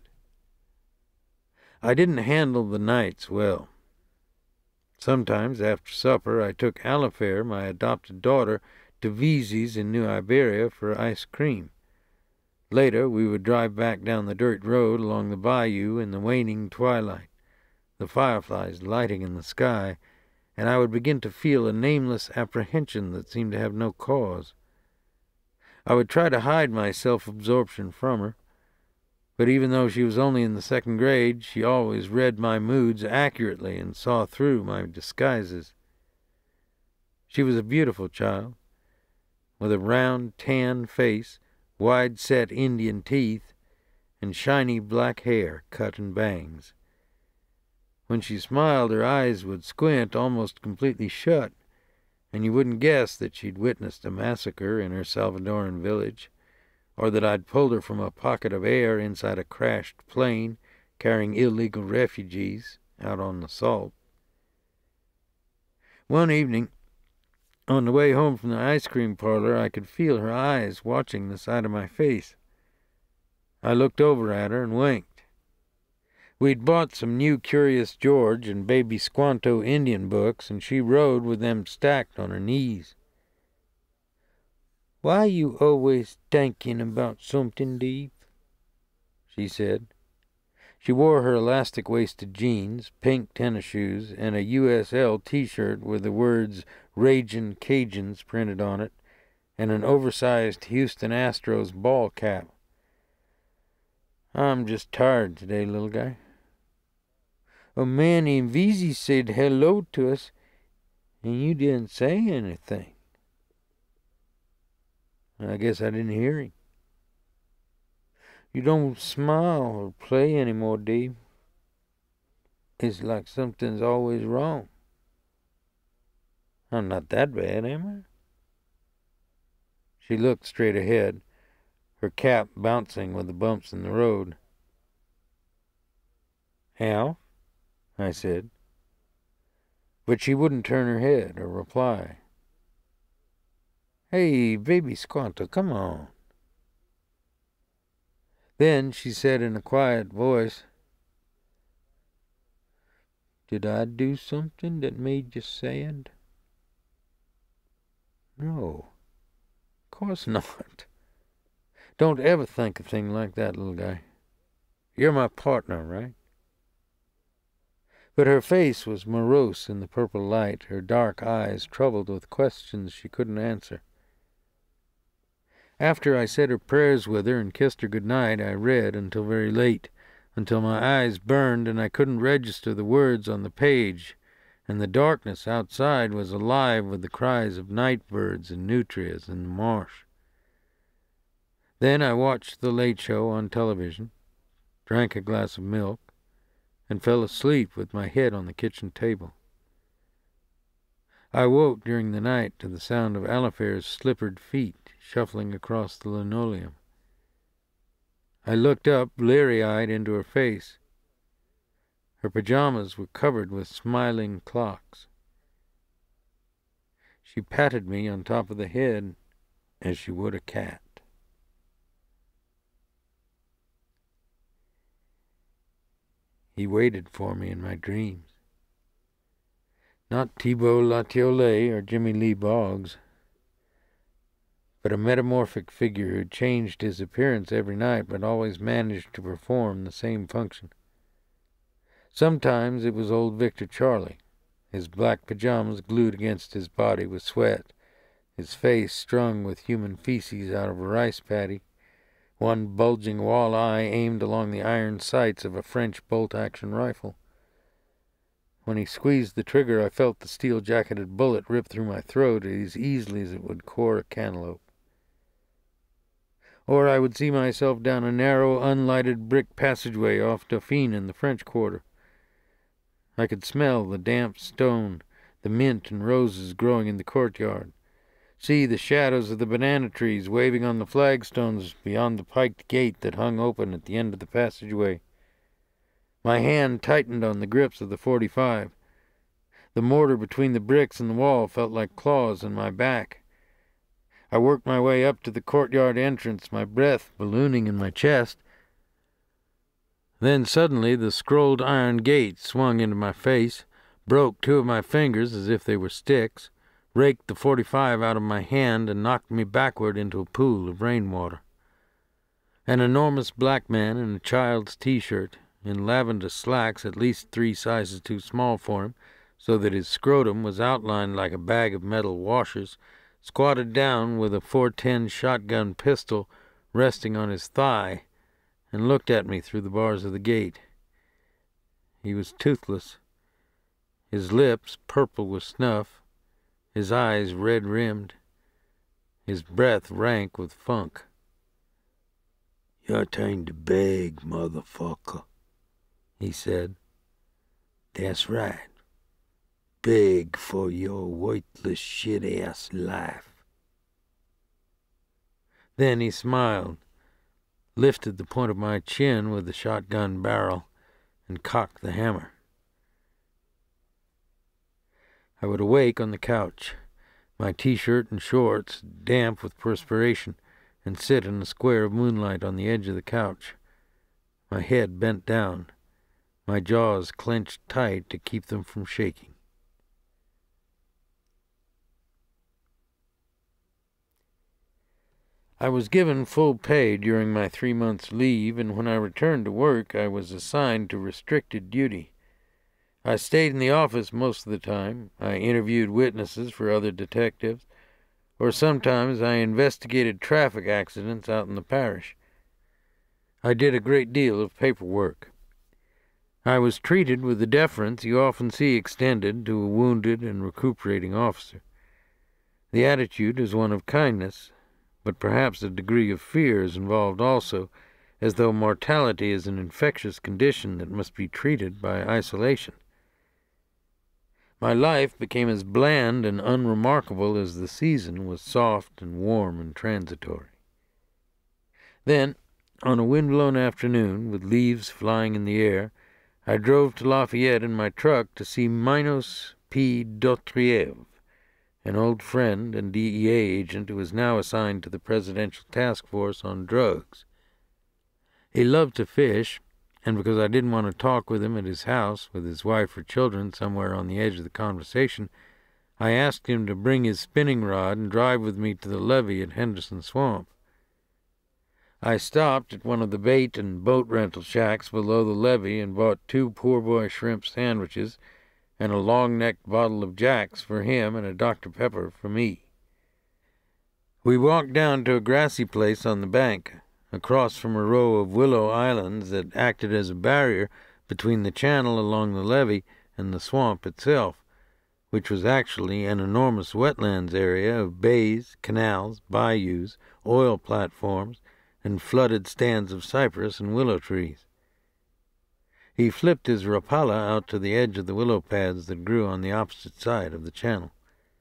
I didn't handle the nights well. Sometimes, after supper, I took Alifair, my adopted daughter, to Veazey's in New Iberia for ice cream. Later, we would drive back down the dirt road along the bayou in the waning twilight, the fireflies lighting in the sky, and I would begin to feel a nameless apprehension that seemed to have no cause. I would try to hide my self-absorption from her, but even though she was only in the second grade, she always read my moods accurately and saw through my disguises. She was a beautiful child, with a round, tan face, wide-set Indian teeth, and shiny black hair cut in bangs. When she smiled, her eyes would squint almost completely shut, and you wouldn't guess that she'd witnessed a massacre in her Salvadoran village, or that I'd pulled her from a pocket of air inside a crashed plane carrying illegal refugees out on the salt. One evening, on the way home from the ice cream parlor, I could feel her eyes watching the side of my face. I looked over at her and winked. We'd bought some new Curious George and Baby Squanto Indian books, and she rode with them stacked on her knees. "Why you always thinking about something deep?" she said. She wore her elastic-waisted jeans, pink tennis shoes, and a U S L T-shirt with the words Ragin' Cajuns printed on it, and an oversized Houston Astros ball cap. "I'm just tired today, little guy. A man named Veazey said hello to us, and you didn't say anything." "I guess I didn't hear him." "You don't smile or play anymore, Dave. It's like something's always wrong." "I'm not that bad, am I?" She looked straight ahead, her cap bouncing with the bumps in the road. "Al?" I said. But she wouldn't turn her head or reply. "Hey, baby Squanto, come on." Then she said in a quiet voice, "Did I do something that made you sad?" "No, of course not. Don't ever think a thing like that, little guy. You're my partner, right?" But her face was morose in the purple light, her dark eyes troubled with questions she couldn't answer. After I said her prayers with her and kissed her good night, I read until very late, until my eyes burned and I couldn't register the words on the page, and the darkness outside was alive with the cries of night birds and nutrias in the marsh. Then I watched the Late Show on television, drank a glass of milk, and fell asleep with my head on the kitchen table. I woke during the night to the sound of Alifair's slippered feet shuffling across the linoleum. I looked up, bleary-eyed, into her face. Her pajamas were covered with smiling clocks. She patted me on top of the head as she would a cat. He waited for me in my dreams. Not Thibault Latiolais or Jimmie Lee Boggs, but a metamorphic figure who changed his appearance every night but always managed to perform the same function. Sometimes it was old Victor Charlie, his black pajamas glued against his body with sweat, his face strung with human feces out of a rice paddy, one bulging wall-eye aimed along the iron sights of a French bolt-action rifle. When he squeezed the trigger, I felt the steel-jacketed bullet rip through my throat as easily as it would core a cantaloupe. Or I would see myself down a narrow, unlighted brick passageway off Dauphine in the French Quarter. I could smell the damp stone, the mint and roses growing in the courtyard, see the shadows of the banana trees waving on the flagstones beyond the piked gate that hung open at the end of the passageway. My hand tightened on the grips of the forty-five. The mortar between the bricks and the wall felt like claws in my back. I worked my way up to the courtyard entrance, my breath ballooning in my chest. Then suddenly the scrolled iron gate swung into my face, broke two of my fingers as if they were sticks, raked the forty-five out of my hand, and knocked me backward into a pool of rainwater. An enormous black man in a child's T-shirt, in lavender slacks at least three sizes too small for him, so that his scrotum was outlined like a bag of metal washers, squatted down with a four ten shotgun pistol resting on his thigh, and looked at me through the bars of the gate. He was toothless, his lips purple with snuff, his eyes red-rimmed, his breath rank with funk. "Your turn to beg, motherfucker," he said. "That's right. Beg for your worthless shit-ass life." Then he smiled, lifted the point of my chin with the shotgun barrel, and cocked the hammer. I would awake on the couch, my T-shirt and shorts damp with perspiration, and sit in a square of moonlight on the edge of the couch, my head bent down, my jaws clenched tight to keep them from shaking. I was given full pay during my three months' leave, and when I returned to work, I was assigned to restricted duty. I stayed in the office most of the time. I interviewed witnesses for other detectives, or sometimes I investigated traffic accidents out in the parish. I did a great deal of paperwork. I was treated with the deference you often see extended to a wounded and recuperating officer. The attitude is one of kindness, but perhaps a degree of fear is involved also, as though mortality is an infectious condition that must be treated by isolation. My life became as bland and unremarkable as the season was soft and warm and transitory. Then, on a wind-blown afternoon, with leaves flying in the air, I drove to Lafayette in my truck to see Minos P. Dautrieve, an old friend and D E A agent who is now assigned to the Presidential Task Force on Drugs. He loved to fish, and because I didn't want to talk with him at his house with his wife or children somewhere on the edge of the conversation, I asked him to bring his spinning rod and drive with me to the levee at Henderson Swamp. I stopped at one of the bait and boat rental shacks below the levee and bought two poor boy shrimp sandwiches and a long-necked bottle of Jack's for him and a Doctor Pepper for me. We walked down to a grassy place on the bank, across from a row of willow islands that acted as a barrier between the channel along the levee and the swamp itself, which was actually an enormous wetlands area of bays, canals, bayous, oil platforms, and flooded stands of cypress and willow trees. He flipped his Rapala out to the edge of the willow pads that grew on the opposite side of the channel.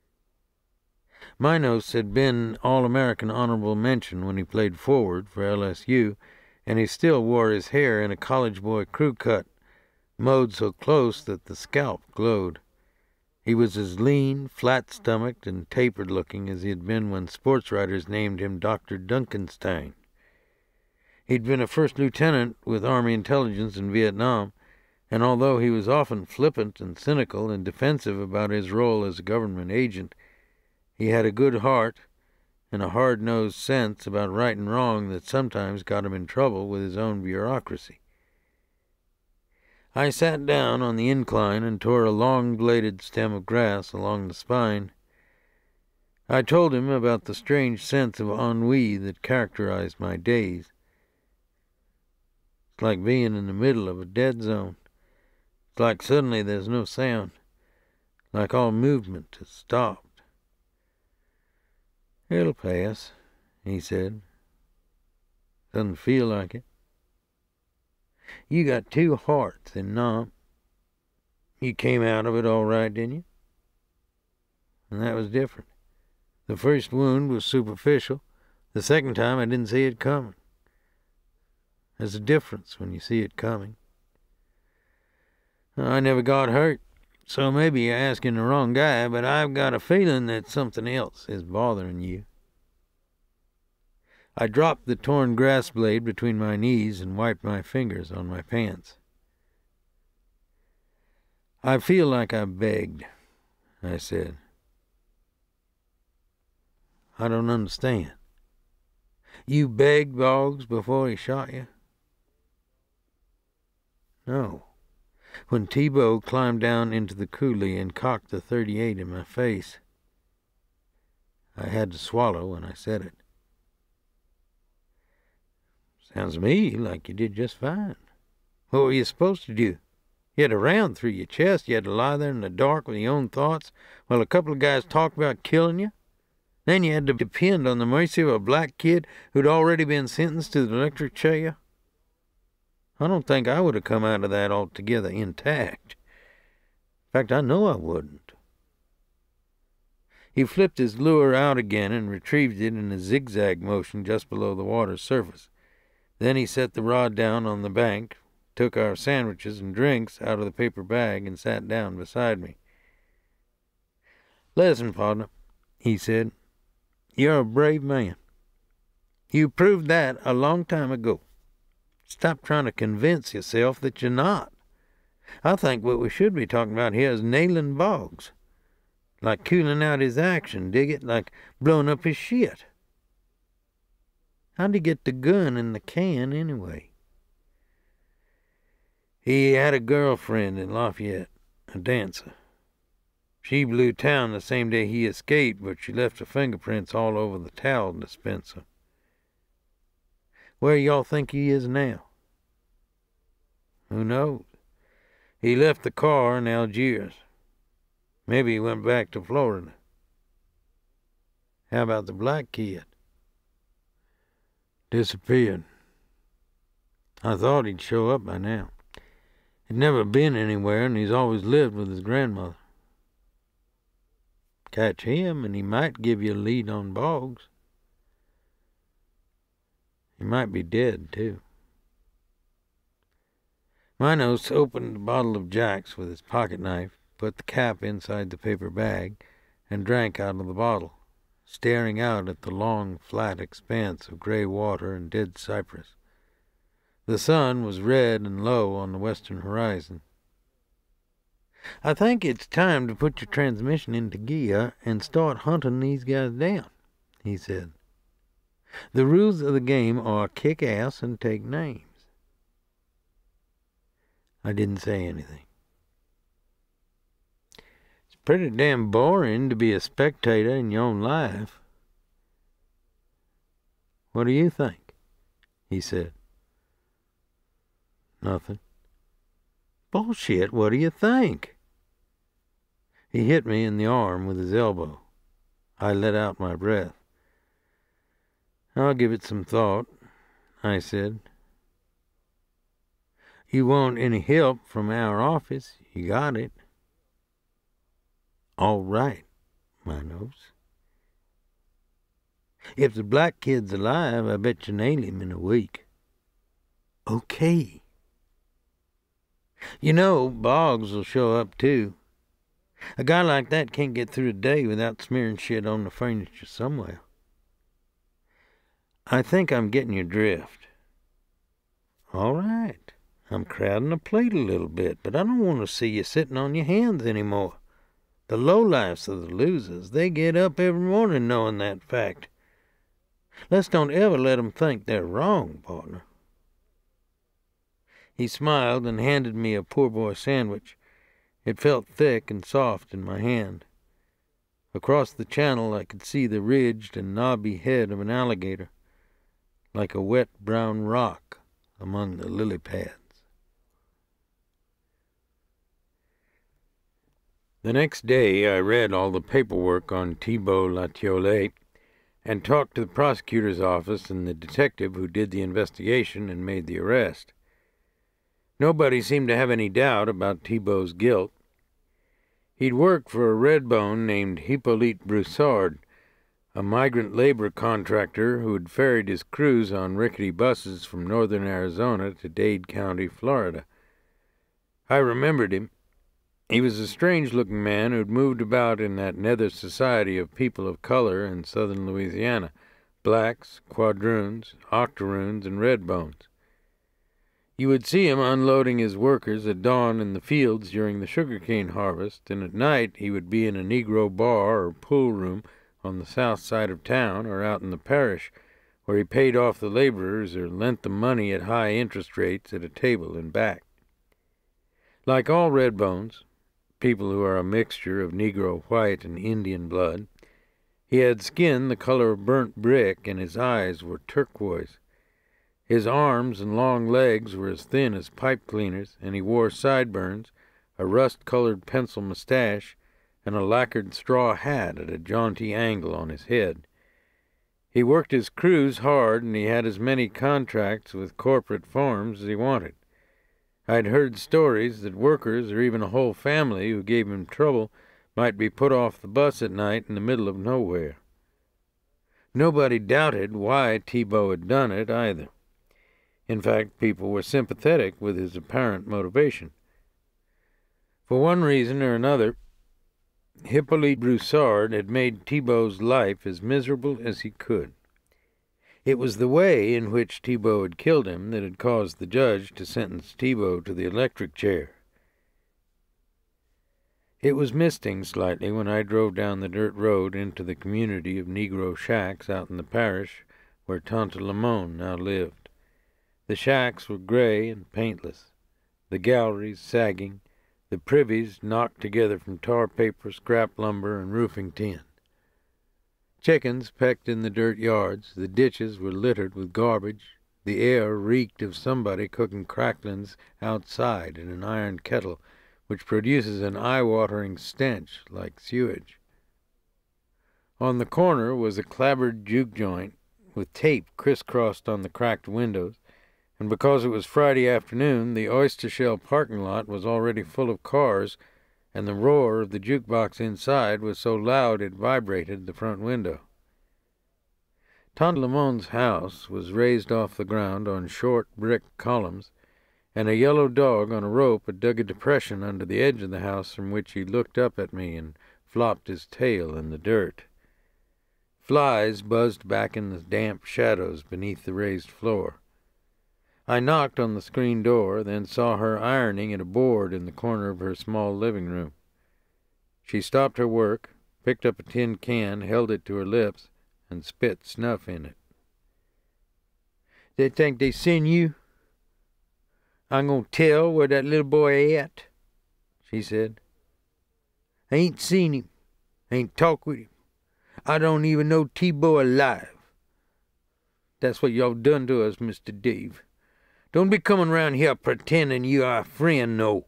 Minos had been All-American Honorable Mention when he played forward for L S U, and he still wore his hair in a college boy crew cut, mowed so close that the scalp glowed. He was as lean, flat-stomached, and tapered-looking as he had been when sports writers named him Doctor Dunkenstein. He'd been a first lieutenant with Army intelligence in Vietnam, and although he was often flippant and cynical and defensive about his role as a government agent, he had a good heart and a hard-nosed sense about right and wrong that sometimes got him in trouble with his own bureaucracy. I sat down on the incline and tore a long-bladed stem of grass along the spine. I told him about the strange sense of ennui that characterized my days. It's like being in the middle of a dead zone. It's like suddenly there's no sound, like all movement has stopped. "It'll pass," he said. "Doesn't feel like it. You got two hearts in Nam. You came out of it all right, didn't you? And that was different. The first wound was superficial. The second time I didn't see it coming. There's a difference when you see it coming. I never got hurt, so maybe you're asking the wrong guy, but I've got a feeling that something else is bothering you." I dropped the torn grass blade between my knees and wiped my fingers on my pants. "I feel like I begged," I said. "I don't understand. You begged Boggs before he shot you?" "No. When T-Bow climbed down into the coulee and cocked the thirty-eight in my face, I had to swallow when I said it." "Sounds to me like you did just fine. What were you supposed to do? You had a round through your chest. You had to lie there in the dark with your own thoughts while a couple of guys talked about killing you. Then you had to depend on the mercy of a black kid who'd already been sentenced to the electric chair. I don't think I would have come out of that altogether intact. In fact, I know I wouldn't." He flipped his lure out again and retrieved it in a zigzag motion just below the water's surface. Then he set the rod down on the bank, took our sandwiches and drinks out of the paper bag, and sat down beside me. "Listen, partner," he said. "You're a brave man. You proved that a long time ago. Stop trying to convince yourself that you're not. I think what we should be talking about here is nailing Boggs. Like cooling out his action, dig it? Like blowing up his shit. How'd he get the gun in the can, anyway?" "He had a girlfriend in Lafayette, a dancer. She blew town the same day he escaped, but she left her fingerprints all over the towel dispenser. Where y'all think he is now?" "Who knows? He left the car in Algiers. Maybe he went back to Florida." "How about the black kid?" "Disappeared. I thought he'd show up by now. He'd never been anywhere, and he's always lived with his grandmother. Catch him, and he might give you a lead on Boggs. He might be dead, too." Minos opened a bottle of Jack's with his pocket knife, put the cap inside the paper bag, and drank out of the bottle, staring out at the long, flat expanse of gray water and dead cypress. The sun was red and low on the western horizon. "I think it's time to put your transmission into gear and start hunting these guys down," he said. "The rules of the game are kick ass and take names." I didn't say anything. "It's pretty damn boring to be a spectator in your own life." "What do you think?" he said. "Nothing." "Bullshit, what do you think?" He hit me in the arm with his elbow. I let out my breath. "I'll give it some thought," I said. "You want any help from our office, you got it." "All right, Minos. If the black kid's alive, I bet you nail him in a week." "Okay." "You know, Boggs will show up, too. A guy like that can't get through a day without smearing shit on the furniture somewhere." "I think I'm getting your drift." "All right. I'm crowding the plate a little bit, but I don't want to see you sitting on your hands anymore. The lowlifes are the losers. They get up every morning knowing that fact. Let's don't ever let them think they're wrong, partner." He smiled and handed me a poor boy sandwich. It felt thick and soft in my hand. Across the channel I could see the ridged and knobby head of an alligator, like a wet brown rock among the lily pads. The next day I read all the paperwork on Thibault Latiolet and talked to the prosecutor's office and the detective who did the investigation and made the arrest. Nobody seemed to have any doubt about Thibault's guilt. He'd worked for a redbone named Hippolyte Broussard, a migrant labor contractor who had ferried his crews on rickety buses from northern Arizona to Dade County, Florida. I remembered him. He was a strange-looking man who'd moved about in that nether society of people of color in southern Louisiana, blacks, quadroons, octoroons, and redbones. You would see him unloading his workers at dawn in the fields during the sugarcane harvest, and at night he would be in a Negro bar or pool room on the south side of town or out in the parish, where he paid off the laborers or lent them money at high interest rates at a table in back. Like all redbones, people who are a mixture of Negro white and Indian blood, he had skin the color of burnt brick, and his eyes were turquoise. His arms and long legs were as thin as pipe cleaners, and he wore sideburns, a rust-colored pencil mustache, and a lacquered straw hat at a jaunty angle on his head. He worked his crews hard, and he had as many contracts with corporate farms as he wanted. I'd heard stories that workers, or even a whole family who gave him trouble, might be put off the bus at night in the middle of nowhere. Nobody doubted why Thibault had done it, either. In fact, people were sympathetic with his apparent motivation. For one reason or another, Hippolyte Broussard had made Thibault's life as miserable as he could. It was the way in which Thibault had killed him that had caused the judge to sentence Thibault to the electric chair. It was misting slightly when I drove down the dirt road into the community of Negro shacks out in the parish where Tante Lamone now lived. The shacks were gray and paintless, the galleries sagging, the privies knocked together from tar paper, scrap lumber, and roofing tin. Chickens pecked in the dirt yards, the ditches were littered with garbage, the air reeked of somebody cooking cracklings outside in an iron kettle, which produces an eye-watering stench like sewage. On the corner was a clabbered juke joint, with tape crisscrossed on the cracked windows, and because it was Friday afternoon, the oyster shell parking lot was already full of cars, and the roar of the jukebox inside was so loud it vibrated the front window. Tante Lamone's house was raised off the ground on short brick columns, and a yellow dog on a rope had dug a depression under the edge of the house from which he looked up at me and flopped his tail in the dirt. Flies buzzed back in the damp shadows beneath the raised floor. I knocked on the screen door, then saw her ironing at a board in the corner of her small living room. She stopped her work, picked up a tin can, held it to her lips, and spit snuff in it. "They think they seen you? I'm gonna tell where that little boy at," she said. "I ain't seen him. I ain't talked with him. I don't even know Thibault alive. That's what y'all done to us, Mister Dave. Don't be coming round here pretending you are a friend, no."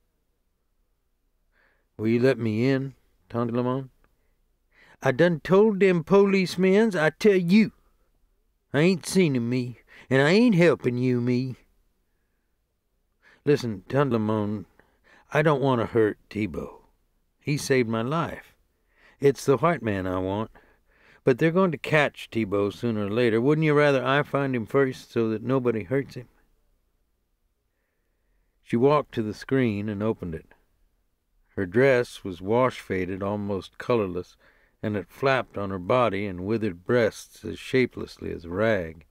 "Will you let me in, Tante Lamone?" "I done told them policemen's I tell you. I ain't seen him, me, and I ain't helping you, me." "Listen, Tante Lamone, I don't want to hurt Thibault. He saved my life. It's the white man I want. But they're going to catch Thibault sooner or later. Wouldn't you rather I find him first so that nobody hurts him?" She walked to the screen and opened it. Her dress was wash-faded, almost colorless, and it flapped on her body and withered breasts as shapelessly as a rag.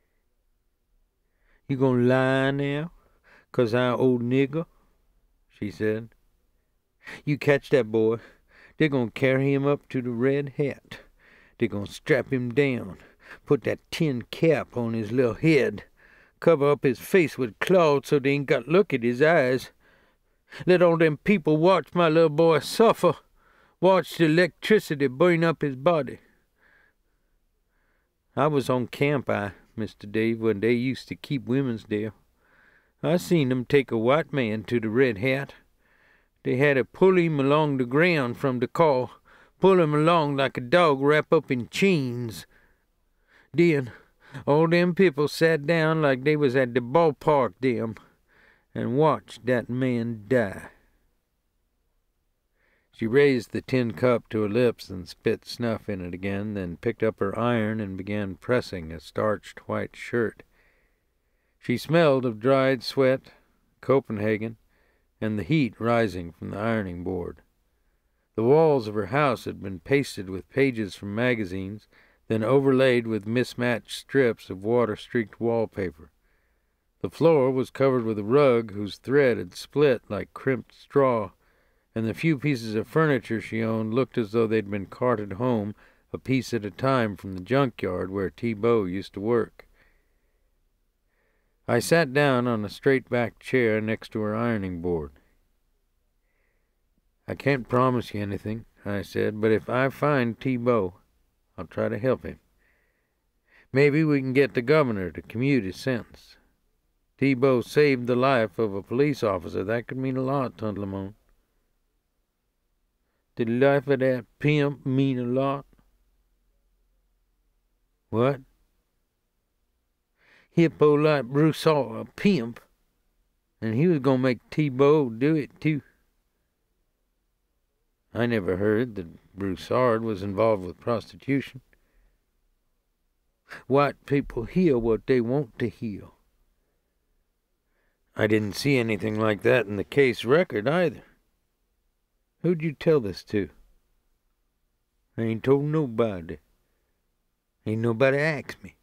"You gonna lie now, 'cause I'm old nigger?" she said. "You catch that boy. They're gonna carry him up to the Red Hat. They're gonna strap him down, put that tin cap on his little head, Cover up his face with cloths so they ain't got to look at his eyes. Let all them people watch my little boy suffer. Watch the electricity burn up his body. I was on Camp I, Mister Dave, when they used to keep women's there. I seen them take a white man to the Red Hat. They had to pull him along the ground from the car, pull him along like a dog wrapped up in chains. Then all them people sat down like they was at the ballpark them and watched that man die. She raised the tin cup to her lips and spit snuff in it again, then picked up her iron and began pressing a starched white shirt. She smelled of dried sweat, Copenhagen, and the heat rising from the ironing board. The walls of her house had been pasted with pages from magazines, then overlaid with mismatched strips of water-streaked wallpaper. The floor was covered with a rug whose thread had split like crimped straw, and the few pieces of furniture she owned looked as though they'd been carted home a piece at a time from the junkyard where T-Bow used to work. I sat down on a straight-backed chair next to her ironing board. "I can't promise you anything," I said, "but if I find T-Bow, I'll try to help him. Maybe we can get the governor to commute his sentence. T-Bow saved the life of a police officer. That could mean a lot, Tante Lamont." "Did the life of that pimp mean a lot?" "What?" "Hippolyte Broussard, a pimp, and he was going to make T-Bow do it, too." "I never heard that Broussard was involved with prostitution." "White people hear what they want to hear." "I didn't see anything like that in the case record, either. Who'd you tell this to?" "I ain't told nobody. Ain't nobody asked me."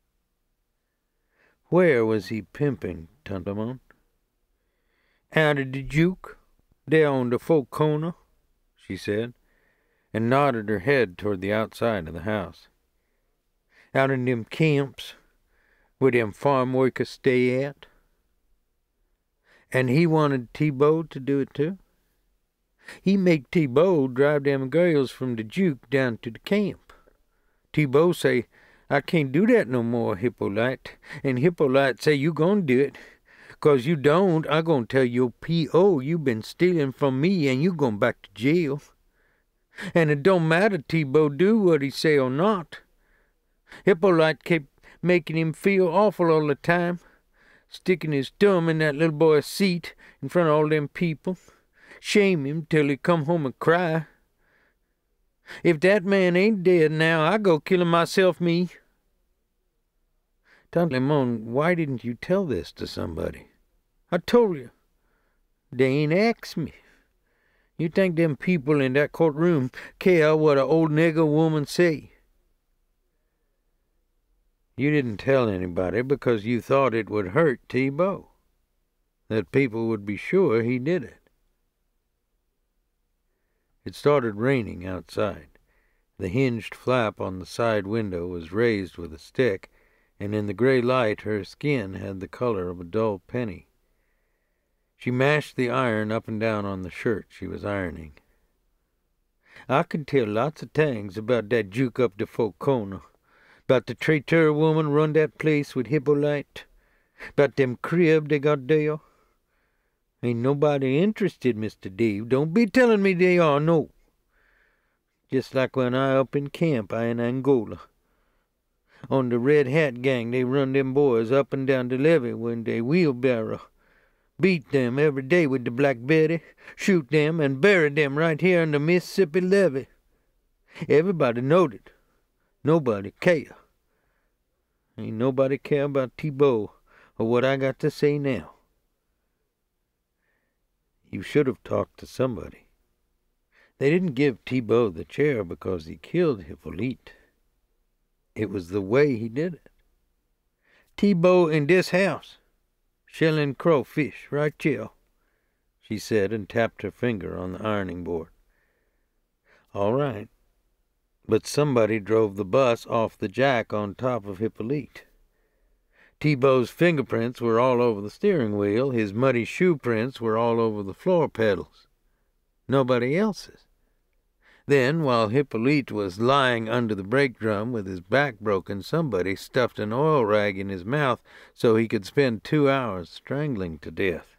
"Where was he pimping, Tante Lamont?" "Out of the juke, there on the folk corner," she said, and nodded her head toward the outside of the house. "Out in them camps where them farm workers stay at." "And he wanted T-Bow to do it too?" "He make T-Bow drive them girls from the juke down to the camp. T-Bow say, 'I can't do that no more, Hippolyte.' And Hippolyte say, 'You gonna do it. 'Cause you don't, I gonna tell your P O you been stealing from me and you going back to jail. And it don't matter T-Bow do what he say or not.' Hippolyte kept making him feel awful all the time, sticking his thumb in that little boy's seat in front of all them people. Shame him till he come home and cry. If that man ain't dead now, I go killing myself, me." "Tante Lamont, why didn't you tell this to somebody?" "I told you. They ain't asked me. You think them people in that courtroom care what a old nigger woman say?" "You didn't tell anybody because you thought it would hurt T-Bow, that people would be sure he did it." It started raining outside. The hinged flap on the side window was raised with a stick, and in the gray light her skin had the color of a dull penny. She mashed the iron up and down on the shirt she was ironing. "I can tell lots of things about that juke up the folk corner. About the traitor woman run that place with Hippolyte. About them crib they got there. Ain't nobody interested, Mister Dave. Don't be telling me they are, no. Just like when I up in camp I in Angola. On the Red Hat gang they run them boys up and down the levee when they wheelbarrow. Beat them every day with the Black Betty, shoot them, and bury them right here in the Mississippi levee. Everybody knowed it. Nobody care. Ain't nobody care about T-Bow or what I got to say now." "You should have talked to somebody. They didn't give T-Bow the chair because he killed Hippolyte. It was the way he did it. T-Bow in this house, shelling crawfish right here," she said, and tapped her finger on the ironing board. "All right. But somebody drove the bus off the jack on top of Hippolyte. T-Bow's fingerprints were all over the steering wheel. His muddy shoe prints were all over the floor pedals. Nobody else's. Then, while Hippolyte was lying under the brake drum with his back broken, somebody stuffed an oil rag in his mouth so he could spend two hours strangling to death.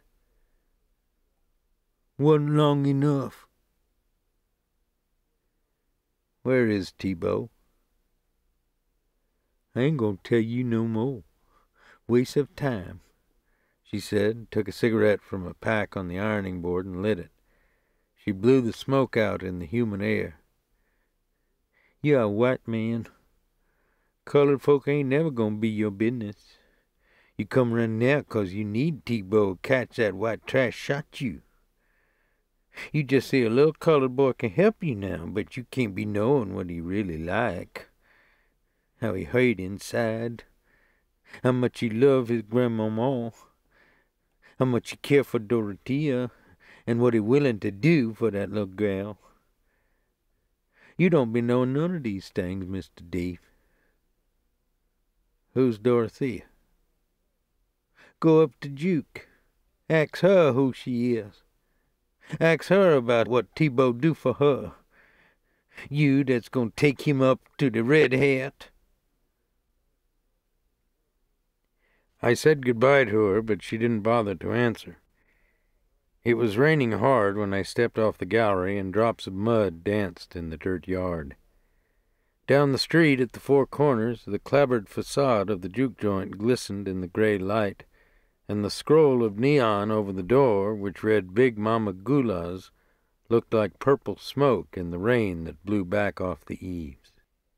Wasn't long enough. Where is T-Bow? I ain't gonna tell you no more. Waste of time, she said, took a cigarette from a pack on the ironing board and lit it. She blew the smoke out in the humid air. You're a white man. Colored folk ain't never gonna be your business. You come around now 'cause you need T-Bow to catch that white trash shot you. You just see a little colored boy can help you now, but you can't be knowing what he really like. How he hurt inside. How much he love his grandmama. How much he care for Dorothea. And what he willing to do for that little gal. You don't be knowing none of these things, Mister Dave. Who's Dorothea? Go up to Juke. Ask her who she is. Ask her about what T-Bow do for her. You that's gonna take him up to the Red Hat. I said goodbye to her, but she didn't bother to answer. It was raining hard when I stepped off the gallery, and drops of mud danced in the dirt yard. Down the street at the Four Corners, the clapboard facade of the juke joint glistened in the gray light, and the scroll of neon over the door, which read Big Mama Gula's, looked like purple smoke in the rain that blew back off the eaves.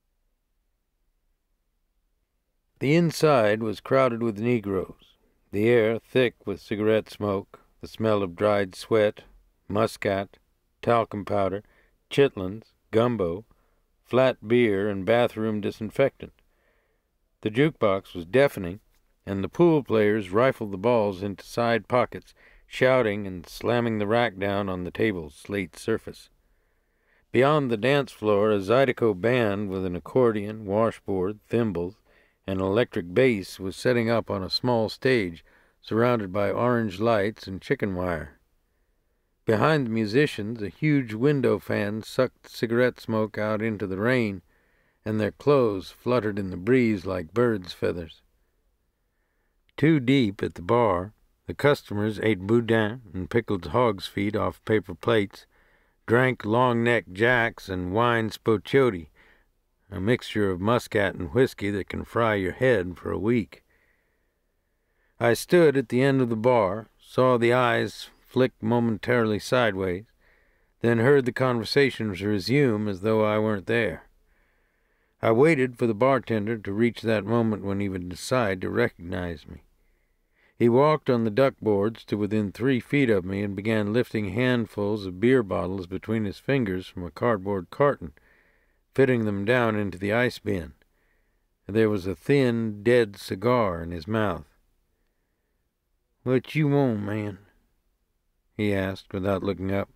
The inside was crowded with Negroes, the air thick with cigarette smoke, the smell of dried sweat, muscat, talcum powder, chitlins, gumbo, flat beer, and bathroom disinfectant. The jukebox was deafening, and the pool players rifled the balls into side pockets, shouting and slamming the rack down on the table's slate surface. Beyond the dance floor, a Zydeco band with an accordion, washboard, thimbles, and electric bass was setting up on a small stage, surrounded by orange lights and chicken wire. Behind the musicians, a huge window fan sucked cigarette smoke out into the rain, and their clothes fluttered in the breeze like birds' feathers. Two deep at the bar, the customers ate boudin and pickled hog's feet off paper plates, drank long-necked jacks and wine spociotti, a mixture of muscat and whiskey that can fry your head for a week. I stood at the end of the bar, saw the eyes flick momentarily sideways, then heard the conversations resume as though I weren't there. I waited for the bartender to reach that moment when he would decide to recognize me. He walked on the duckboards to within three feet of me and began lifting handfuls of beer bottles between his fingers from a cardboard carton, fitting them down into the ice bin. There was a thin, dead cigar in his mouth. "What you want, man?" he asked without looking up.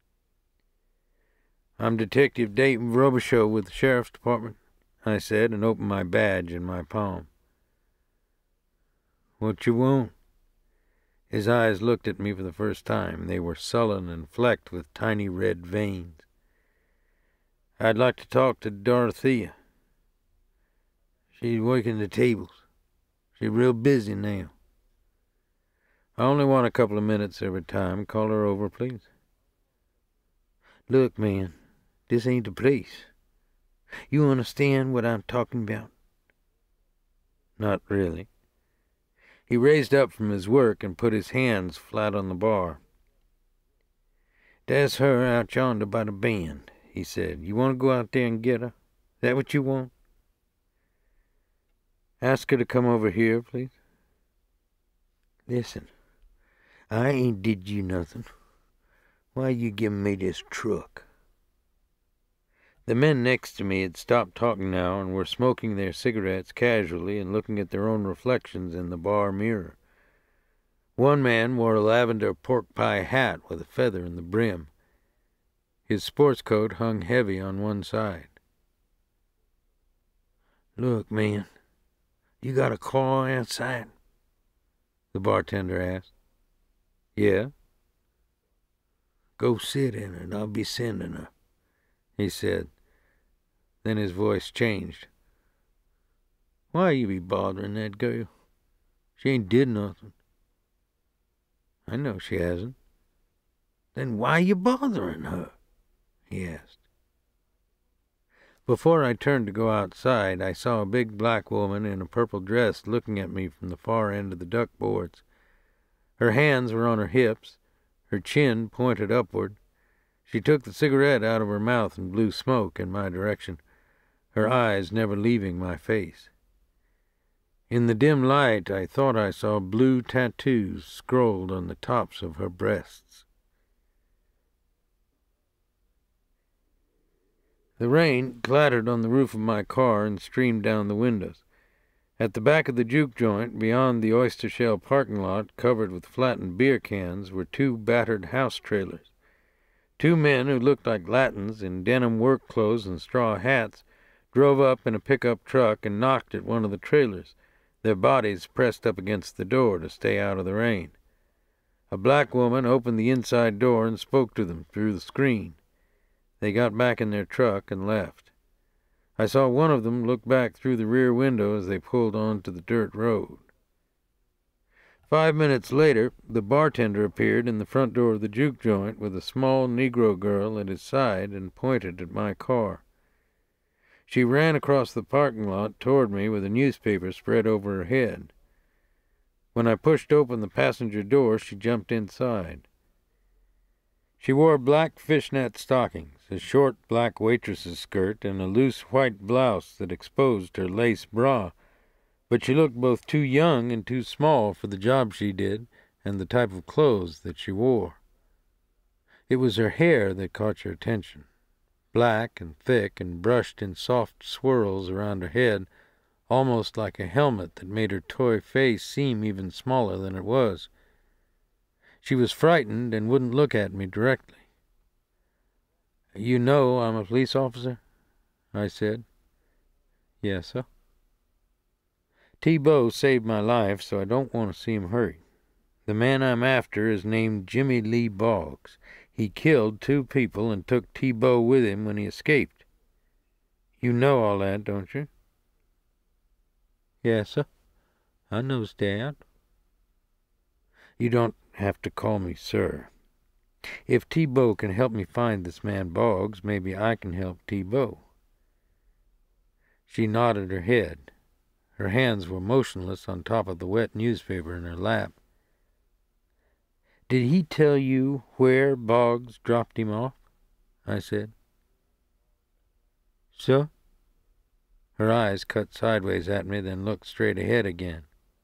"I'm Detective Dave Robicheaux with the Sheriff's Department," I said, and opened my badge in my palm. "What you want?" His eyes looked at me for the first time. They were sullen and flecked with tiny red veins. "I'd like to talk to Dorothea. She's working the tables. She's real busy now. I only want a couple of minutes every time. Call her over, please." "Look, man, this ain't the place. You understand what I'm talking about?" "Not really." He raised up from his work and put his hands flat on the bar. "That's her out yonder by the band," he said. "You want to go out there and get her? Is that what you want?" "Ask her to come over here, please." "Listen, I ain't did you nothing. Why you giving me this truck?" The men next to me had stopped talking now and were smoking their cigarettes casually and looking at their own reflections in the bar mirror. One man wore a lavender pork pie hat with a feather in the brim. His sports coat hung heavy on one side. "Look, man, You got a car outside? The bartender asked. Yeah. Go sit in it, I'll be sending her, he said. Then his voice changed. Why you be bothering that girl? She ain't did nothing. I know she hasn't. Then why you bothering her? He asked. Before I turned to go outside, I saw a big black woman in a purple dress looking at me from the far end of the duckboards. Her hands were on her hips, her chin pointed upward. She took the cigarette out of her mouth and blew smoke in my direction, her eyes never leaving my face. In the dim light, I thought I saw blue tattoos scrolled on the tops of her breasts. The rain clattered on the roof of my car and streamed down the windows. At the back of the juke joint, beyond the oyster shell parking lot covered with flattened beer cans, were two battered house trailers. Two men who looked like Latins in denim work clothes and straw hats drove up in a pickup truck and knocked at one of the trailers, their bodies pressed up against the door to stay out of the rain. A black woman opened the inside door and spoke to them through the screen. They got back in their truck and left. I saw one of them look back through the rear window as they pulled onto the dirt road. Five minutes later, the bartender appeared in the front door of the juke joint with a small Negro girl at his side and pointed at my car. She ran across the parking lot toward me with a newspaper spread over her head. When I pushed open the passenger door, she jumped inside. She wore black fishnet stockings, a short black waitress's skirt, and a loose white blouse that exposed her lace bra, but she looked both too young and too small for the job she did and the type of clothes that she wore. It was her hair that caught your attention, black and thick and brushed in soft swirls around her head, almost like a helmet that made her toy face seem even smaller than it was. She was frightened and wouldn't look at me directly. You know I'm a police officer? I said. Yes, sir. T-Bow saved my life, so I don't want to see him hurt. The man I'm after is named Jimmie Lee Boggs. He killed two people and took T-Bow with him when he escaped. You know all that, don't you? Yes, sir. I knows that. You don't have to call me sir. If T-Bow can help me find this man Boggs, maybe I can help T-Bow. She nodded her head. Her hands were motionless on top of the wet newspaper in her lap. Did he tell you where Boggs dropped him off? I said. Sir? Her eyes cut sideways at me, then looked straight ahead again.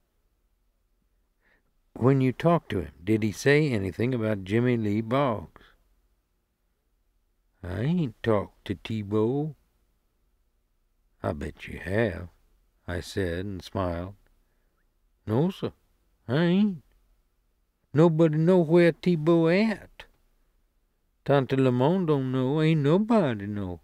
When you talked to him, did he say anything about Jimmie Lee Boggs? I ain't talked to T-Bow. I bet you have, I said and smiled. No, sir, I ain't. Nobody know where T-Bow at. Tante Lamont don't know, ain't nobody know.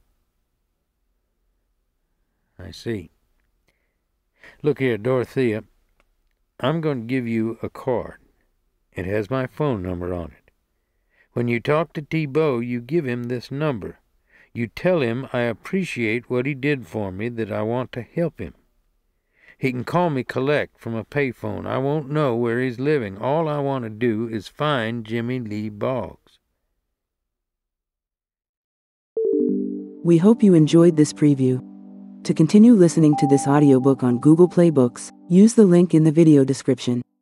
I see. Look here, Dorothea. I'm going to give you a card. It has my phone number on it. When you talk to T-Bow, you give him this number. You tell him I appreciate what he did for me, that I want to help him. He can call me collect from a payphone. I won't know where he's living. All I want to do is find Jimmie Lee Boggs. We hope you enjoyed this preview. To continue listening to this audiobook on Google Play Books, use the link in the video description.